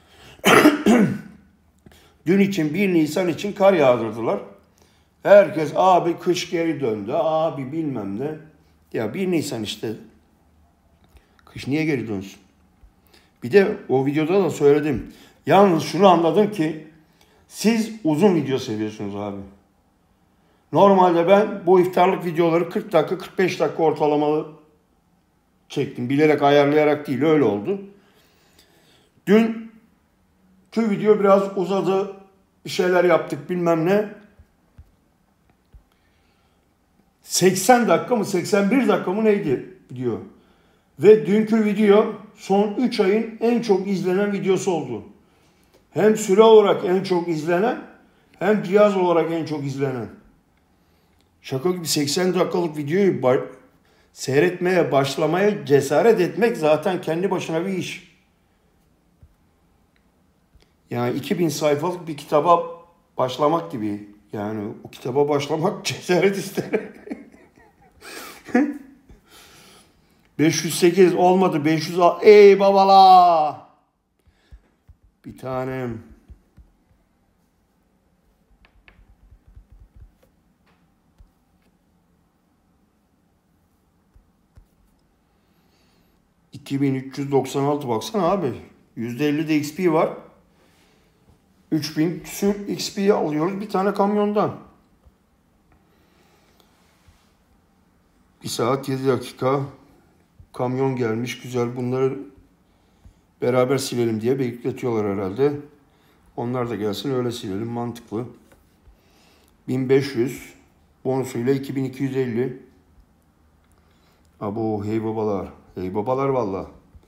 Dün için bir Nisan için kar yağdırdılar. Herkes abi kış geri döndü. Abi bilmem ne. Ya bir Nisan işte. Kış niye geri dönsün? Bir de o videoda da söyledim. Yalnız şunu anladım ki siz uzun video seviyorsunuz abi. Normalde ben bu iftarlık videoları kırk dakika kırk beş dakika ortalamalı çektim. Bilerek ayarlayarak değil, öyle oldu. Dünkü video biraz uzadı. Bir şeyler yaptık bilmem ne. seksen dakika mı seksen bir dakika mı neydi video. Ve dünkü video son üç ayın en çok izlenen videosu oldu. Hem süre olarak en çok izlenen hem cihaz olarak en çok izlenen. Şaka gibi seksen dakikalık videoyu ba- seyretmeye başlamaya cesaret etmek zaten kendi başına bir iş. Yani iki bin sayfalık bir kitaba başlamak gibi. Yani o kitaba başlamak cesaret ister. beş yüz sekiz olmadı. beş yüz altı. Ey babala. Bir tanem. iki bin üç yüz doksan altı baksana abi. yüzde elli de X P var. üç bin küsür X P alıyoruz bir tane kamyondan. bir saat yedi dakika kamyon gelmiş. Güzel, bunları beraber silelim diye bekletiyorlar herhalde. Onlar da gelsin öyle silelim, mantıklı. bin beş yüz bonusuyla iki bin iki yüz elli. Abo hey babalar. Hey babalar valla.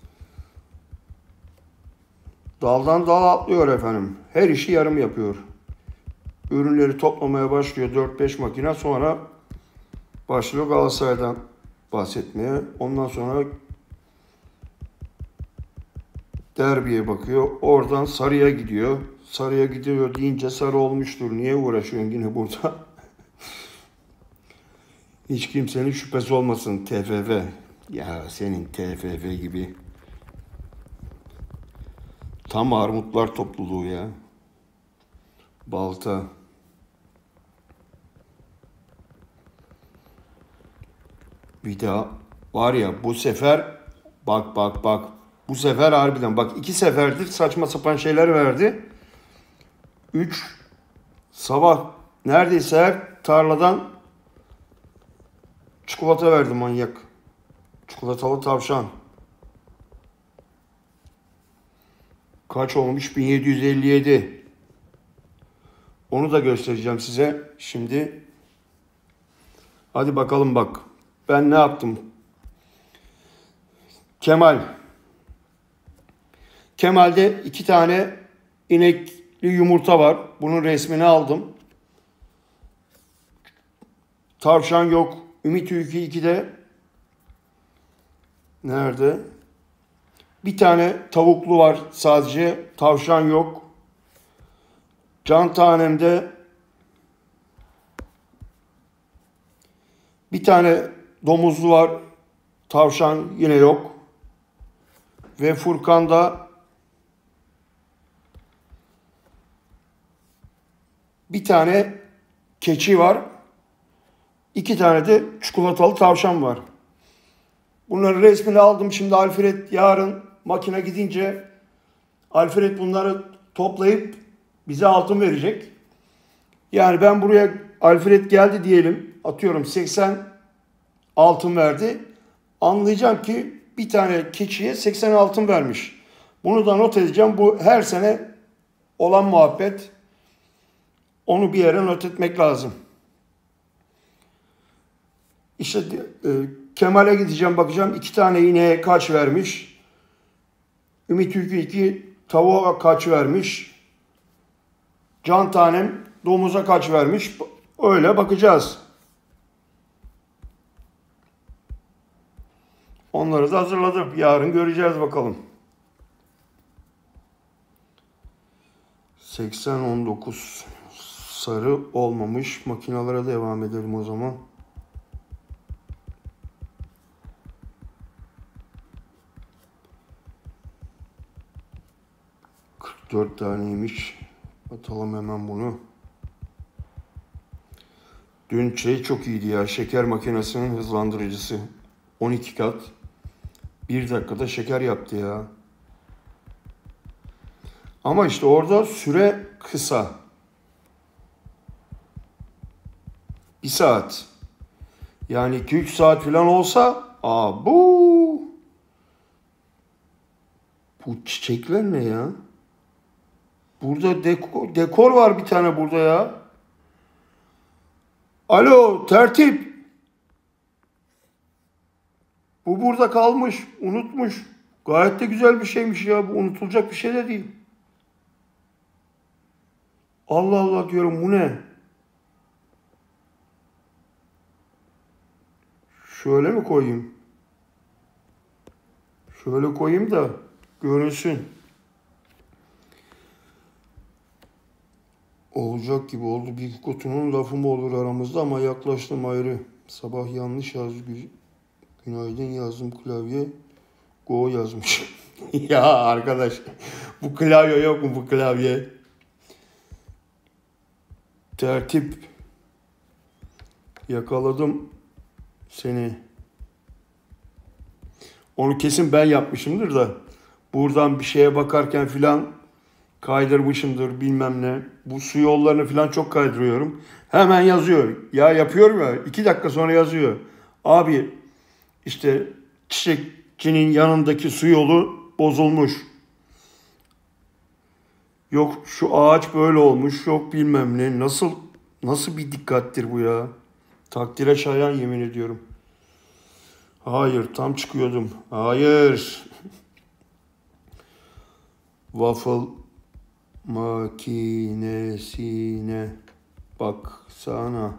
Daldan dala atlıyor efendim. Her işi yarım yapıyor. Ürünleri toplamaya başlıyor dört beş makine, sonra başlıyor Galatasaray'dan bahsetmeye. Ondan sonra derbiye bakıyor. Oradan Sarı'ya gidiyor. Sarı'ya gidiyor deyince Sarı olmuştur. Niye uğraşıyorsun yine burada? Hiç kimsenin şüphesi olmasın T F F. Ya senin T F F gibi. Tam armutlar topluluğu ya. Balta. Bir daha var ya bu sefer bak bak bak. Bu sefer harbiden bak, iki seferdir saçma sapan şeyler verdi. Üç sabah neredeyse her tarladan çikolata verdi manyak. Çikolatalı tavşan. Kaç olmuş? bin yedi yüz elli yedi. Onu da göstereceğim size şimdi. Hadi bakalım bak. Ben ne yaptım? Kemal. Kemal'de iki tane inekli yumurta var. Bunun resmini aldım. Tavşan yok. Ümit Ülkü iki'de Nerede? Bir tane tavuklu var sadece. Tavşan yok. Can tanemde bir tane domuzlu var. Tavşan yine yok. Ve Furkan'da bir tane keçi var. İki tane de çikolatalı tavşan var. Bunların resmini aldım. Şimdi Alfred yarın makine gidince Alfred bunları toplayıp bize altın verecek. Yani ben buraya Alfred geldi diyelim. Atıyorum seksen altın verdi. Anlayacağım ki bir tane keçiye seksen altın vermiş. Bunu da not edeceğim. Bu her sene olan muhabbet. Onu bir yere not etmek lazım. İşte e, Kemal'e gideceğim, bakacağım. İki tane ineğe kaç vermiş. Ümit Ülkü iki tavuğa kaç vermiş. Can tanem domuza kaç vermiş. Öyle bakacağız. Onları da hazırladım. Yarın göreceğiz bakalım. seksen on dokuz sarı olmamış. Makinalara devam edelim o zaman. kırk dört taneymiş. Atalım hemen bunu. Dün şey çok iyiydi ya. Şeker makinesinin hızlandırıcısı. on iki kat. bir dakikada şeker yaptı ya. Ama işte orada süre kısa. Bir saat. Yani iki üç saat falan olsa aa bu bu çiçekler ne ya? Burada dekor, dekor var bir tane burada ya. Alo tertip. Bu burada kalmış, unutmuş. Gayet de güzel bir şeymiş ya. Bu unutulacak bir şey de değil. Allah Allah diyorum, bu ne? Şöyle mi koyayım? Şöyle koyayım da görünsün. Olacak gibi oldu. Bir kutunun lafı mı olur aramızda, ama yaklaştım ayrı. Sabah yanlış yazdı. Günaydın yazdım, klavye Go yazmış. Ya arkadaş, bu klavye yok mu, bu klavye? Tertip. Yakaladım seni. Onu kesin ben yapmışımdır da. Buradan bir şeye bakarken filan kaydırmışımdır bilmem ne. Bu su yollarını filan çok kaydırıyorum. Hemen yazıyor. Ya yapıyorum ya. iki dakika sonra yazıyor. Abi işte çiçekçinin yanındaki su yolu bozulmuş. Yok şu ağaç böyle olmuş. Yok bilmem ne. Nasıl nasıl bir dikkattir bu ya? Takdire şayan, yemin ediyorum. Hayır, tam çıkıyordum. Hayır. Waffle makinesine baksana.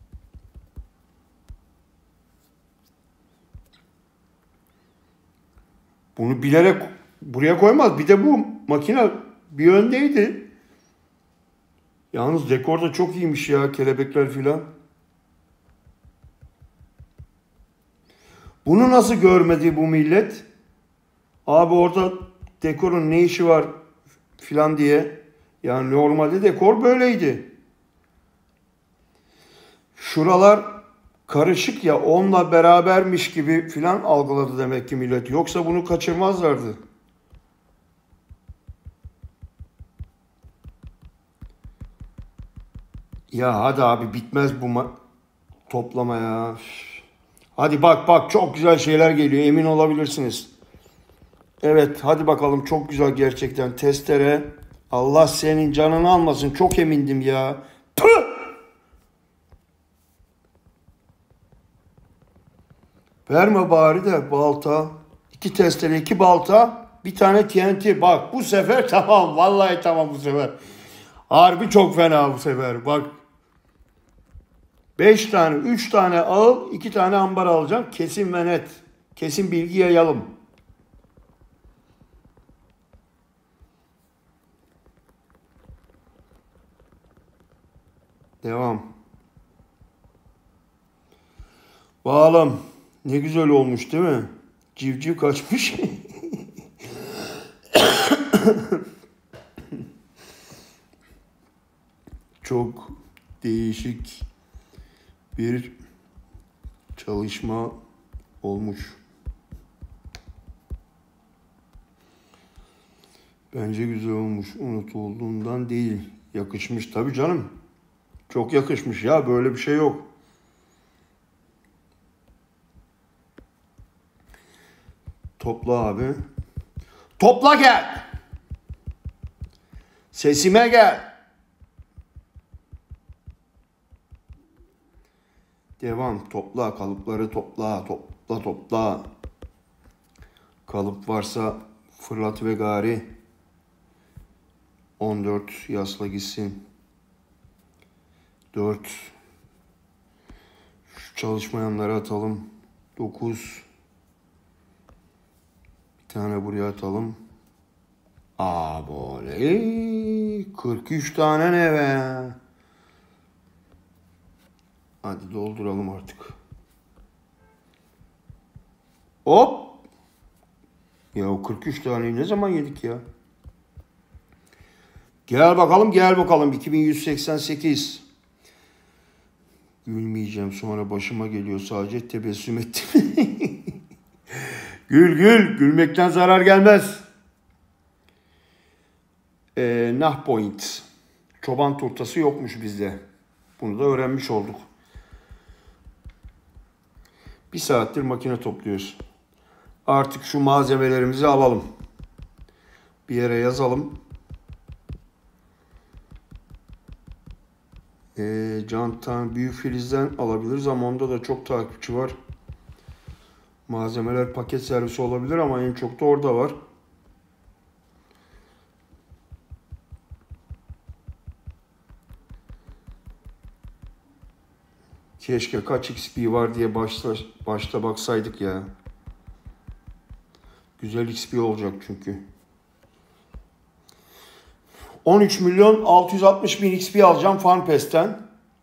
Bunu bilerek buraya koymaz. Bir de bu makine bir öndeydi. Yalnız dekor da çok iyiymiş ya. Kelebekler filan. Bunu nasıl görmedi bu millet? Abi orada dekorun ne işi var filan diye. Yani normalde dekor böyleydi. Şuralar karışık ya, onunla berabermiş gibi filan algıladı demek ki millet. Yoksa bunu kaçırmazlardı. Ya hadi abi, bitmez bu ma- toplama ya. Hadi bak bak, çok güzel şeyler geliyor, emin olabilirsiniz. Evet hadi bakalım, çok güzel gerçekten. Testere. Allah senin canını almasın, çok emindim ya. Püh! Verme bari de balta. İki testere, iki balta, bir tane T N T. Bak bu sefer tamam. Vallahi tamam bu sefer. Harbi çok fena bu sefer. Bak. Beş tane, üç tane ağıl, iki tane ambar alacağım. Kesin ve net. Kesin bilgi yayalım. Devam. Bağlam. Ne güzel olmuş değil mi? Civciv kaçmış. Çok değişik bir çalışma olmuş. Bence güzel olmuş. Unutulduğundan değil. Yakışmış tabii canım. Çok yakışmış ya. Böyle bir şey yok. Topla abi. Topla gel. Sesime gel. Devam. Topla. Kalıpları topla. Topla topla. Kalıp varsa fırlat ve gari. on dört yasla gitsin. dört. Şu çalışmayanları atalım. dokuz. Bir tane buraya atalım. Aa böyle. kırk üç tane ne be? Hadi dolduralım artık. Hop. Ya o kırk üç taneyi ne zaman yedik ya? Gel bakalım gel bakalım. iki bin yüz seksen sekiz. Gülmeyeceğim, sonra başıma geliyor, sadece tebessüm ettim. Gül gül. Gülmekten zarar gelmez. Ee, nah point. Çoban turtası yokmuş bizde. Bunu da öğrenmiş olduk. Bir saattir makine topluyoruz. Artık şu malzemelerimizi alalım. Bir yere yazalım. Ee, Cantan Büyük Filiz'den alabiliriz ama onda da çok takipçi var. Malzemeler paket servisi olabilir ama en çok da orada var. Keşke kaç X P var diye başta, başta baksaydık ya. Güzel X P olacak çünkü. on üç milyon altı yüz altmış bin X P alacağım FanPest'ten.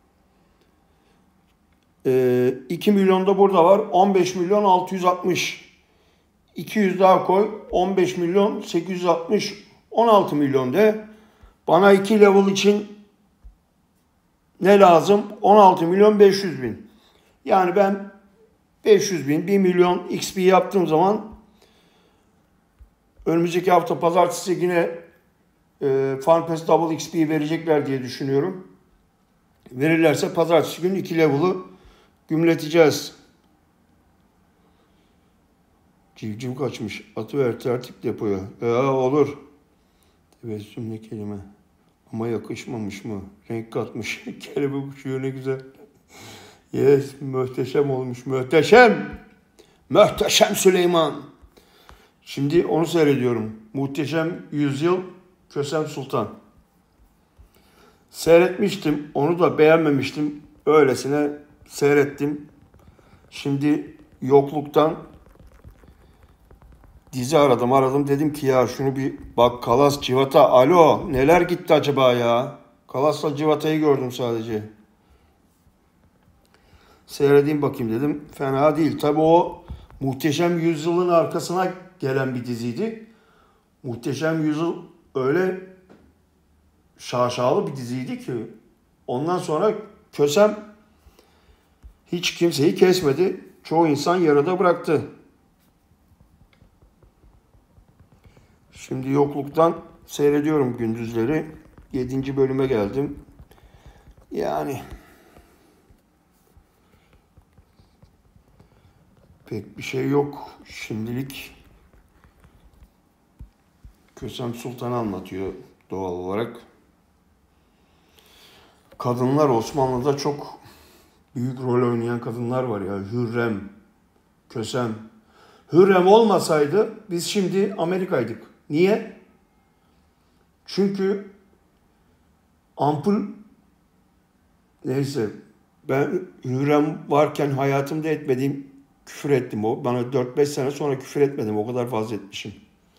Ee, iki milyon da burada var. on beş milyon altı yüz altmış. iki yüz daha koy. on beş milyon sekiz yüz altmış. on altı milyon de. Bana iki level için ne lazım? on altı milyon beş yüz bin. Yani ben beş yüz bin, bir milyon X P yaptığım zaman önümüzdeki hafta pazartesi yine e, FanPest Double X P verecekler diye düşünüyorum. Verirlerse pazartesi günü iki level'ı gümleteceğiz. Civciv kaçmış. Atıver tertip depoya. Ya olur. Tebessüm ne kelime. Ama yakışmamış mı? Renk katmış. Kelebek uçuyor ne güzel. Yes, muhteşem olmuş. Muhteşem. Muhteşem Süleyman. Şimdi onu seyrediyorum. Muhteşem Yüzyıl Kösem Sultan. Seyretmiştim. Onu da beğenmemiştim. Öylesine seyrettim. Şimdi yokluktan dizi aradım aradım. Dedim ki ya şunu bir bak, Kalas Civata. Alo, neler gitti acaba ya? Kalas'la Civata'yı gördüm sadece. Seyredeyim bakayım dedim. Fena değil. Tabii o Muhteşem Yüzyıl'ın arkasına gelen bir diziydi. Muhteşem Yüzyıl öyle şaşalı bir diziydi ki ondan sonra Kösem hiç kimseyi kesmedi. Çoğu insan yarıda bıraktı. Şimdi yokluktan seyrediyorum gündüzleri. Yedinci bölüme geldim. Yani pek bir şey yok şimdilik. Kösem Sultan'ı anlatıyor doğal olarak. Kadınlar, Osmanlı'da çok büyük rol oynayan kadınlar var ya. Hürrem, Kösem. Hürrem olmasaydı biz şimdi Amerika'ydık. Niye? Çünkü ampul, neyse, ben Hürrem varken hayatımda etmediğim küfür ettim. O bana dört beş sene sonra küfür etmedim. O kadar fazla etmişim.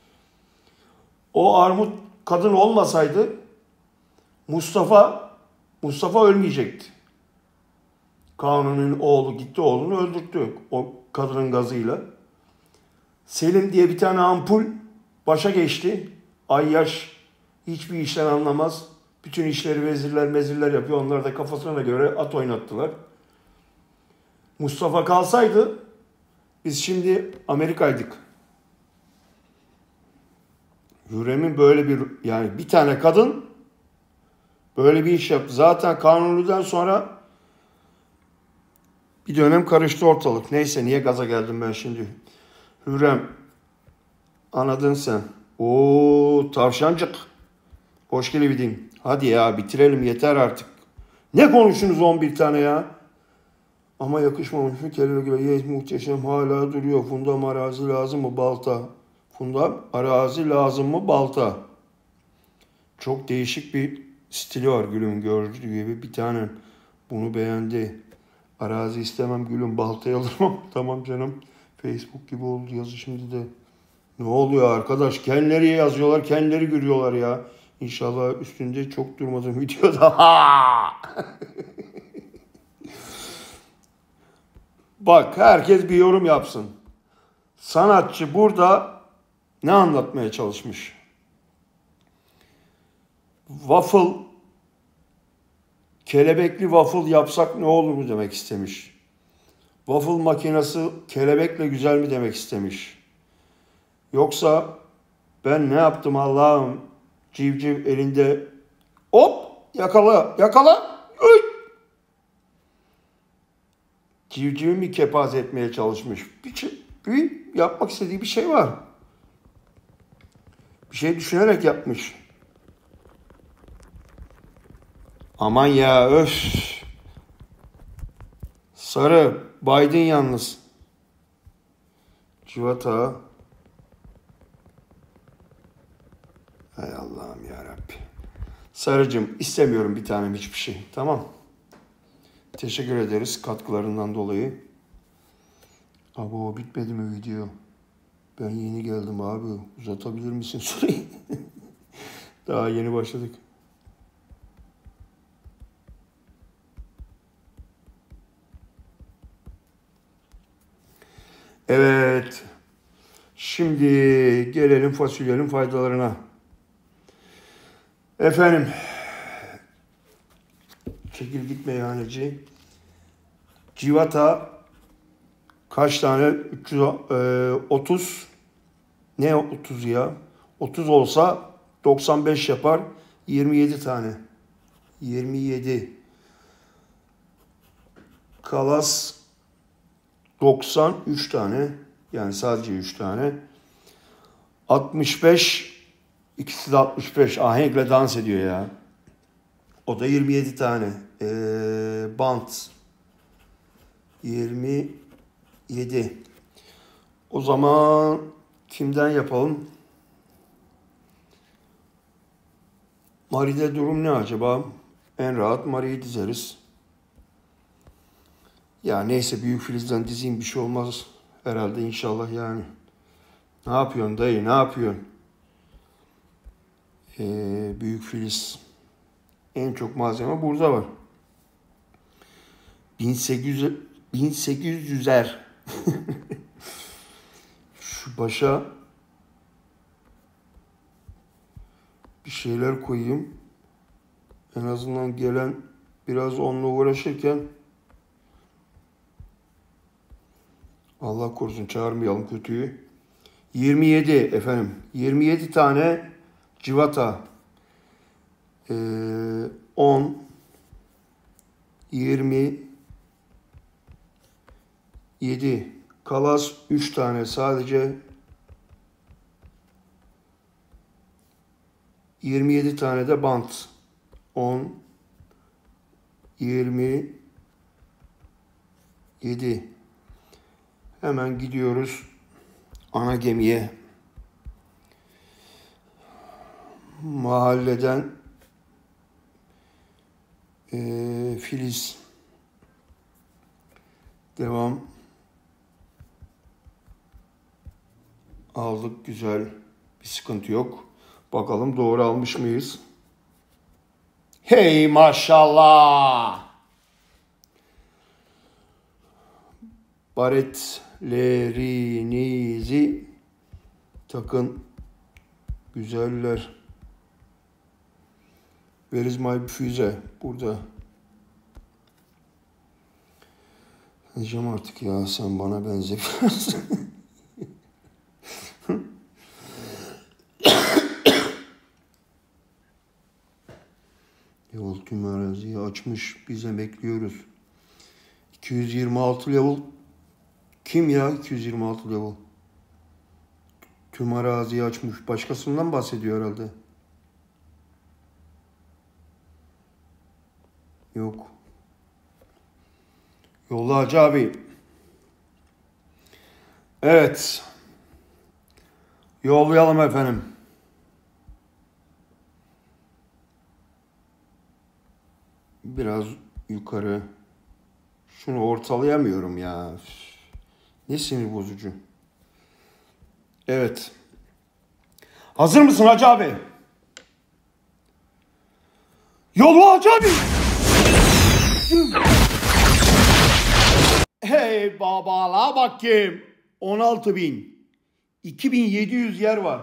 O armut kadın olmasaydı Mustafa Mustafa ölmeyecekti. Kanun'un oğlu gitti oğlunu öldürttü o kadının gazıyla. Selim diye bir tane ampul başa geçti. Ayyaş hiçbir işten anlamaz. Bütün işleri vezirler mezirler yapıyor. Onlar da kafasına göre at oynattılar. Mustafa kalsaydı biz şimdi Amerika'ydık. Hürrem'in böyle bir yani bir tane kadın böyle bir iş yaptı. Zaten Kanuni'den sonra bir dönem karıştı ortalık. Neyse niye gaza geldim ben şimdi? Hürrem anladın sen. Oo tavşancık. Hoş geldin. Hadi ya bitirelim yeter artık. Ne konuştunuz on bir tane ya? Ama yakışmamış mı kelime gibi. Yes, muhteşem hala duruyor. Fundam arazi lazım mı balta? Fundam arazi lazım mı balta? Çok değişik bir stili var gülüm gördüğü gibi. Bir tane bunu beğendi. Arazi istemem gülüm baltayı alırım. Tamam canım. Facebook gibi oldu yazı şimdi de. Ne oluyor arkadaş? Kendileri yazıyorlar, kendileri görüyorlar ya. İnşallah üstünde çok durmadım videoda. Bak herkes bir yorum yapsın. Sanatçı burada ne anlatmaya çalışmış? Waffle, kelebekli waffle yapsak ne olur mu demek istemiş. Waffle makinesi kelebekle güzel mi demek istemiş. Yoksa ben ne yaptım Allah'ım? Civciv elinde hop yakala yakala. Üy! Civcivi mi kepaze etmeye çalışmış? Bir, şey, bir yapmak istediği bir şey var. Bir şey düşünerek yapmış. Aman ya öf. Sarı Biden yalnız. Civata. Hay Allah'ım ya Rabbi. Sarıcığım istemiyorum bir tanem hiçbir şey. Tamam. Teşekkür ederiz katkılarından dolayı. Abi o bitmedi mi video? Ben yeni geldim abi. Uzatabilir misin süreyi? Daha yeni başladık. Evet. Şimdi gelelim fasulyenin faydalarına. Efendim. Çekirgik meyhaneci. Civata kaç tane? üç yüz otuz. Ne otuz ya? otuz olsa doksan beş yapar. yirmi yedi tane. yirmi yedi. Kalas doksan üç tane. Yani sadece üç tane. altmış beş. İkisi de altmış beş. Ahenkle dans ediyor ya. O da yirmi yedi tane. Ee, bant. yirmi yedi. O zaman kimden yapalım? Mari'de durum ne acaba? En rahat Mari'yi dizeriz. Ya neyse Büyük Filiz'den dizeyim bir şey olmaz. Herhalde inşallah yani. Ne yapıyorsun dayı ne yapıyorsun? Ee, Büyük Filiz. En çok malzeme burada var. bin sekiz yüz bin sekiz yüzer. Şu başa bir şeyler koyayım. En azından gelen biraz onunla uğraşırken Allah korusun çağırmayalım kötüyü. yirmi yedi efendim. yirmi yedi tane civata. Ee, on yirmi yedi kalas üç tane sadece yirmi yedi tane de bant. on yirmi yedi. Hemen gidiyoruz ana gemiye. Mahalleden e, Filiz. Devam. Aldık, güzel. Bir sıkıntı yok. Bakalım doğru almış mıyız? Hey maşallah. Baretlerinizi takın. Güzeller. Where is my füze? Burada. Diyeceğim artık ya, sen bana benzemiyorsun. Yol tüm araziyi açmış. Bize bekliyoruz. iki yüz yirmi altı level. Kim ya iki yüz yirmi altı level? Tüm araziyi açmış. Başkasından bahsediyor herhalde. Yok. Yolla Hacı abi. Evet. Yollayalım efendim. Biraz yukarı. Şunu ortalayamıyorum ya. Ne sinir bozucu. Evet. Hazır mısın Hacı abi? Yolla Hacı abi. Hey babala bakayım. on altı bin. iki bin yedi yüz yer var.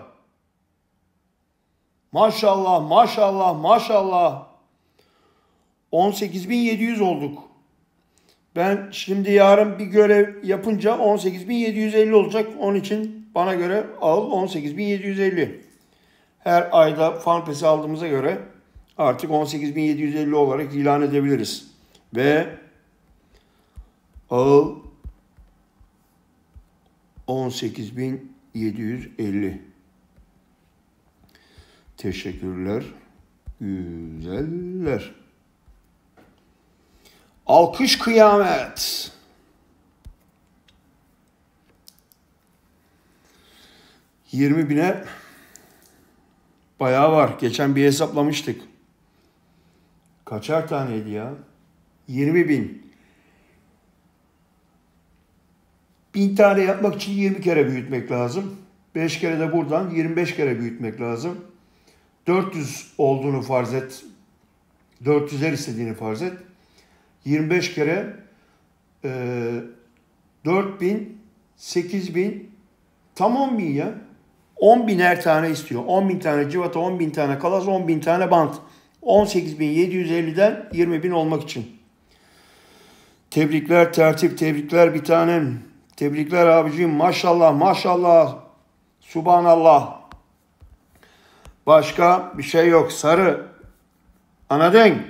Maşallah maşallah maşallah. on sekiz bin yedi yüz olduk. Ben şimdi yarın bir görev yapınca on sekiz bin yedi yüz elli olacak. Onun için bana göre al on sekiz bin yedi yüz elli. Her ayda fan pesi aldığımıza göre artık on sekiz bin yedi yüz elli olarak ilan edebiliriz. Ve al on sekiz bin yedi yüz elli. Teşekkürler. Güzeller. Alkış kıyamet. yirmi bine bayağı var. Geçen bir hesaplamıştık. Kaçar taneydi ya? yirmi bin. bin tane yapmak için yirmi kere büyütmek lazım. beş kere de buradan yirmi beş kere büyütmek lazım. dört yüz olduğunu farz et. dört yüzer istediğini farz et. yirmi beş kere e, dört bin, sekiz bin, tam on bin ya. on biner tane istiyor. on bin tane civata, on bin tane kalas, on bin tane bant. on sekiz bin yedi yüz elliden yirmi bin olmak için. Tebrikler tertip, tebrikler bir tanem. Tebrikler abicim, maşallah maşallah. Subhanallah. Başka bir şey yok. Sarı. Anadın.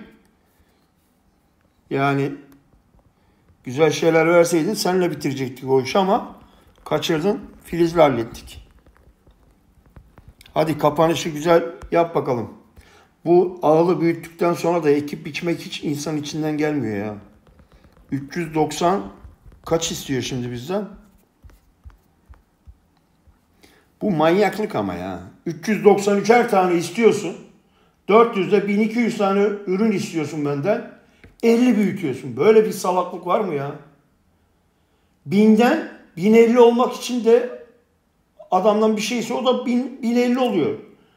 Yani güzel şeyler verseydin seninle bitirecektik o işi ama kaçırdın. Filiz'le hallettik. Hadi kapanışı güzel yap bakalım. Bu ağlı büyüttükten sonra da ekip biçmek hiç insan içinden gelmiyor ya. üç yüz doksan kaç istiyor şimdi bizden? Bu manyaklık ama ya. üç yüz doksan üçer tane istiyorsun. dört yüzde bin iki yüz tane ürün istiyorsun benden. elli büyütüyorsun. Böyle bir salaklık var mı ya? binden bin elli olmak için de adamdan bir şeyse o da bin, bin elli oluyor.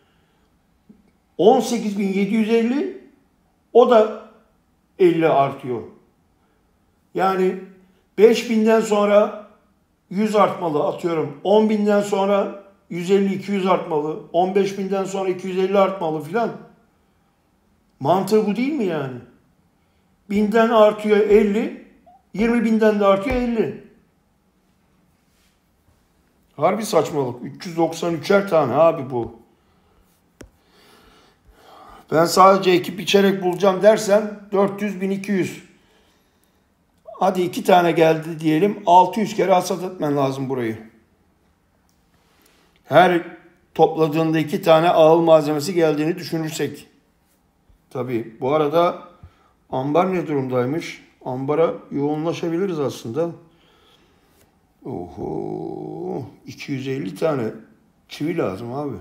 on sekiz bin yedi yüz elli o da elli artıyor. Yani beş binden sonra yüz artmalı atıyorum. on binden sonra yüz elli iki yüz artmalı. on beş binden sonra iki yüz elli artmalı filan. Mantığı bu değil mi yani? binden artıyor elli, yirmi binden de artıyor elli. Harbi saçmalık. üç yüz doksan üçer tane abi bu. Ben sadece ekip içerek bulacağım dersen dört yüz bin iki yüz. Hadi iki tane geldi diyelim. altı yüz kere hasat etmen lazım burayı. Her topladığında iki tane ağıl malzemesi geldiğini düşünürsek. Tabii bu arada ambar ne durumdaymış? Ambara yoğunlaşabiliriz aslında. Oho, iki yüz elli tane çivi lazım abi.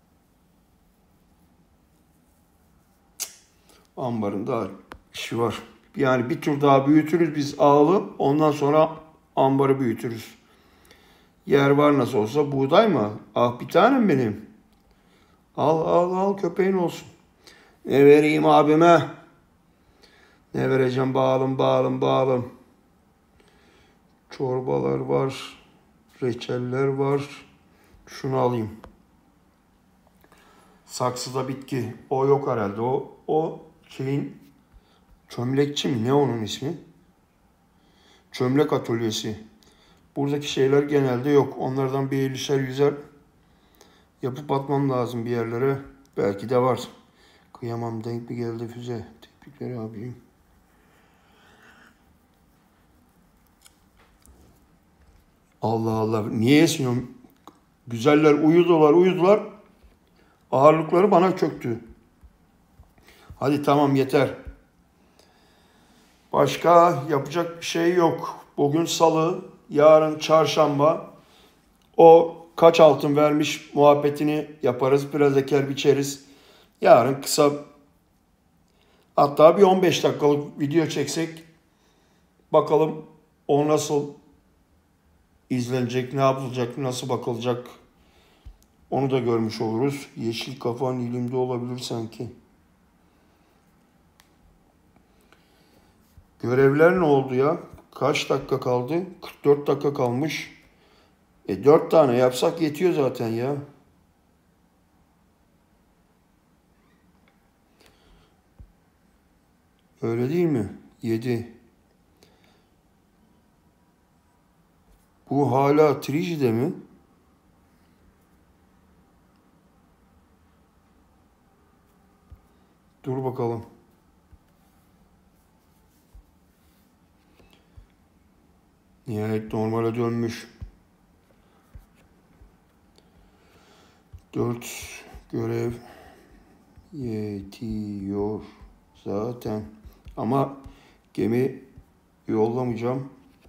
Ambarın daha işi var. Yani bir tur daha büyütürüz biz ağlı. Ondan sonra ambarı büyütürüz. Yer var nasıl olsa. Buğday mı? Ah bir tanem benim. Al al al köpeğin olsun. Ne vereyim abime? Ne vereceğim bağlım bağlım bağlım. Çorbalar var. Reçeller var. Şunu alayım. Saksıda bitki. O yok herhalde. O, o şeyin çömlekçi mi? Ne onun ismi? Çömlek atölyesi. Buradaki şeyler genelde yok. Onlardan bir elişer yüzer yapıp atmam lazım bir yerlere. Belki de var. Kıyamam denk mi geldi füze. Tebrikler abiyim. Allah Allah. Niye esniyorum? Güzeller uyudular uyudular. Ağırlıkları bana çöktü. Hadi tamam yeter. Başka yapacak bir şey yok. Bugün salı, yarın çarşamba. O kaç altın vermiş muhabbetini yaparız. Biraz eker biçeriz. Yarın kısa, hatta bir on beş dakikalık video çeksek. Bakalım o nasıl izlenecek, ne yapılacak, nasıl bakılacak. Onu da görmüş oluruz. Yeşil kafan ilimde olabilir sanki. Görevler ne oldu ya? Kaç dakika kaldı? kırk dört dakika kalmış. E dört tane yapsak yetiyor zaten ya. Öyle değil mi? yedi. Bu hala Triji'de mi? Dur bakalım. Nihayet normale dönmüş. dört görev yetiyor zaten. Ama gemi yollamayacağım.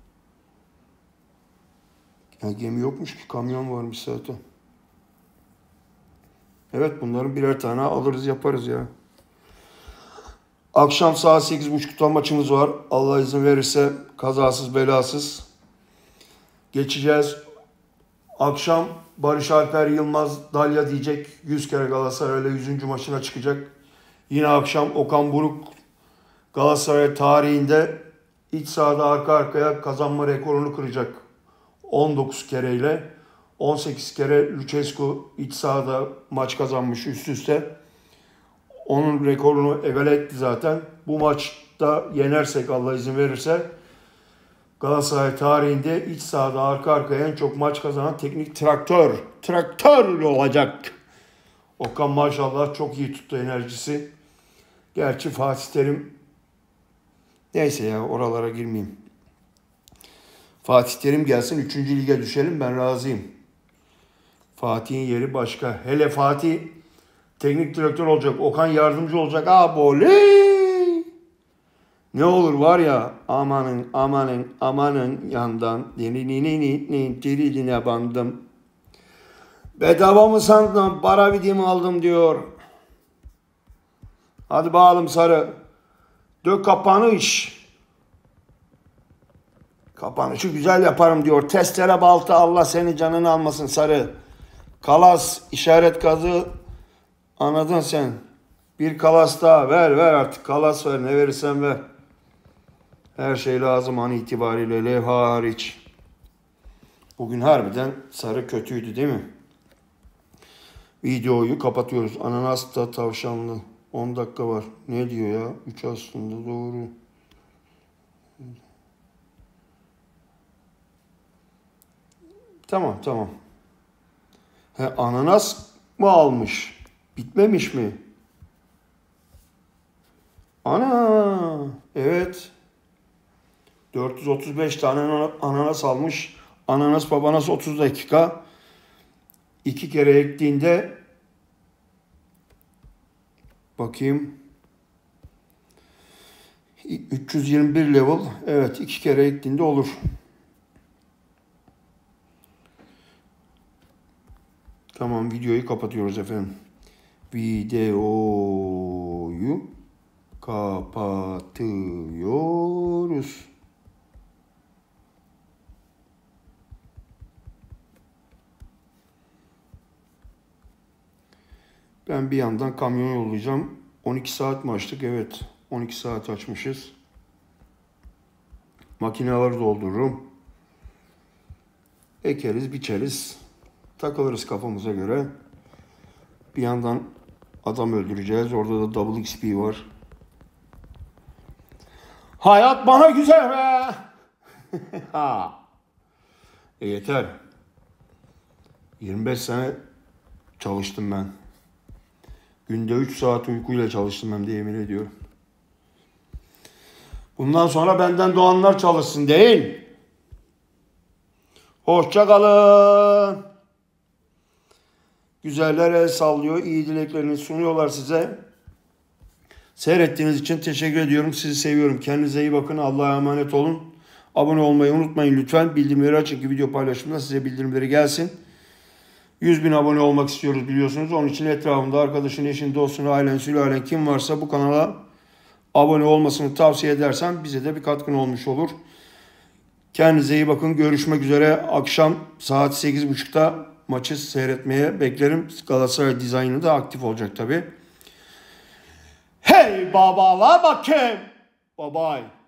Ya gemi yokmuş ki, kamyon varmış zaten. Evet, bunların birer tane alırız yaparız ya. Akşam saat sekiz buçukta maçımız var. Allah izin verirse kazasız belasız geçeceğiz. Akşam Barış Alper Yılmaz Dalya diyecek. yüz kere Galatasaray'la yüzüncü maçına çıkacak. Yine akşam Okan Buruk Galatasaray tarihinde iç sahada arka arkaya kazanma rekorunu kıracak. on dokuz kereyle. on sekiz kere Lucescu iç sahada maç kazanmış üst üste. Onun rekorunu egale etti zaten. Bu maçta yenersek Allah izin verirse Galatasaray tarihinde iç sahada arka arkaya en çok maç kazanan teknik traktör. Traktör olacak. Okan maşallah çok iyi tuttu enerjisi. Gerçi Fatih Terim, neyse ya oralara girmeyeyim. Fatih Terim gelsin, üçüncü lige düşelim, ben razıyım. Fatih'in yeri başka. Hele Fatih teknik direktör olacak, Okan yardımcı olacak. Aboley! Ne olur var ya, amanın amanın amanın yandan diline bandım. Bedava mı sandın? Para vidimi aldım diyor. Hadi bağlım sarı. Dök kapağını iç. Kapanışı güzel yaparım diyor. Testere balta, Allah seni canını almasın sarı. Kalas işaret gazı, anladın sen. Bir kalas daha ver ver artık, kalas ver, ne verirsen ver. Her şey lazım an itibariyle, levha hariç. Bugün harbiden sarı kötüydü değil mi? Videoyu kapatıyoruz. Ananas da tavşanlı. on dakika var. Ne diyor ya? üç aslında doğru. Tamam tamam. He, ananas mı almış? Bitmemiş mi? Ana! Evet. dört yüz otuz beş tane ananas almış. Ananas babanas otuz dakika. iki kere ektiğinde bakayım. üç yüz yirmi bir level. Evet, iki kere ektiğinde olur. Tamam, videoyu kapatıyoruz efendim. Videoyu kapatıyoruz. Ben bir yandan kamyon yollayacağım. on iki saat mi açtık? Evet. on iki saat açmışız. Makineleri doldururum. Ekeriz, biçeriz. Takılırız kafamıza göre. Bir yandan adam öldüreceğiz. Orada da double X P var. Hayat bana güzel be. ha. E yeter. yirmi beş sene çalıştım ben. Günde üç saat uykuyla çalıştım hem de, yemin ediyorum. Bundan sonra benden doğanlar çalışsın değil. Hoşça kalın. Güzeller el sallıyor. İyi dileklerini sunuyorlar size. Seyrettiğiniz için teşekkür ediyorum. Sizi seviyorum. Kendinize iyi bakın. Allah'a emanet olun. Abone olmayı unutmayın lütfen. Bildirimleri açın ki video paylaşımda size bildirimleri gelsin. yüz bin abone olmak istiyoruz biliyorsunuz. Onun için etrafımda arkadaşın, eşin, dostun, ailen, sülalen kim varsa bu kanala abone olmasını tavsiye edersen bize de bir katkın olmuş olur. Kendinize iyi bakın. Görüşmek üzere. Akşam saat sekiz buçukta maçı seyretmeye beklerim. Galatasaray dizaynı da aktif olacak tabii. Hey babalar bakayım. Bye bye.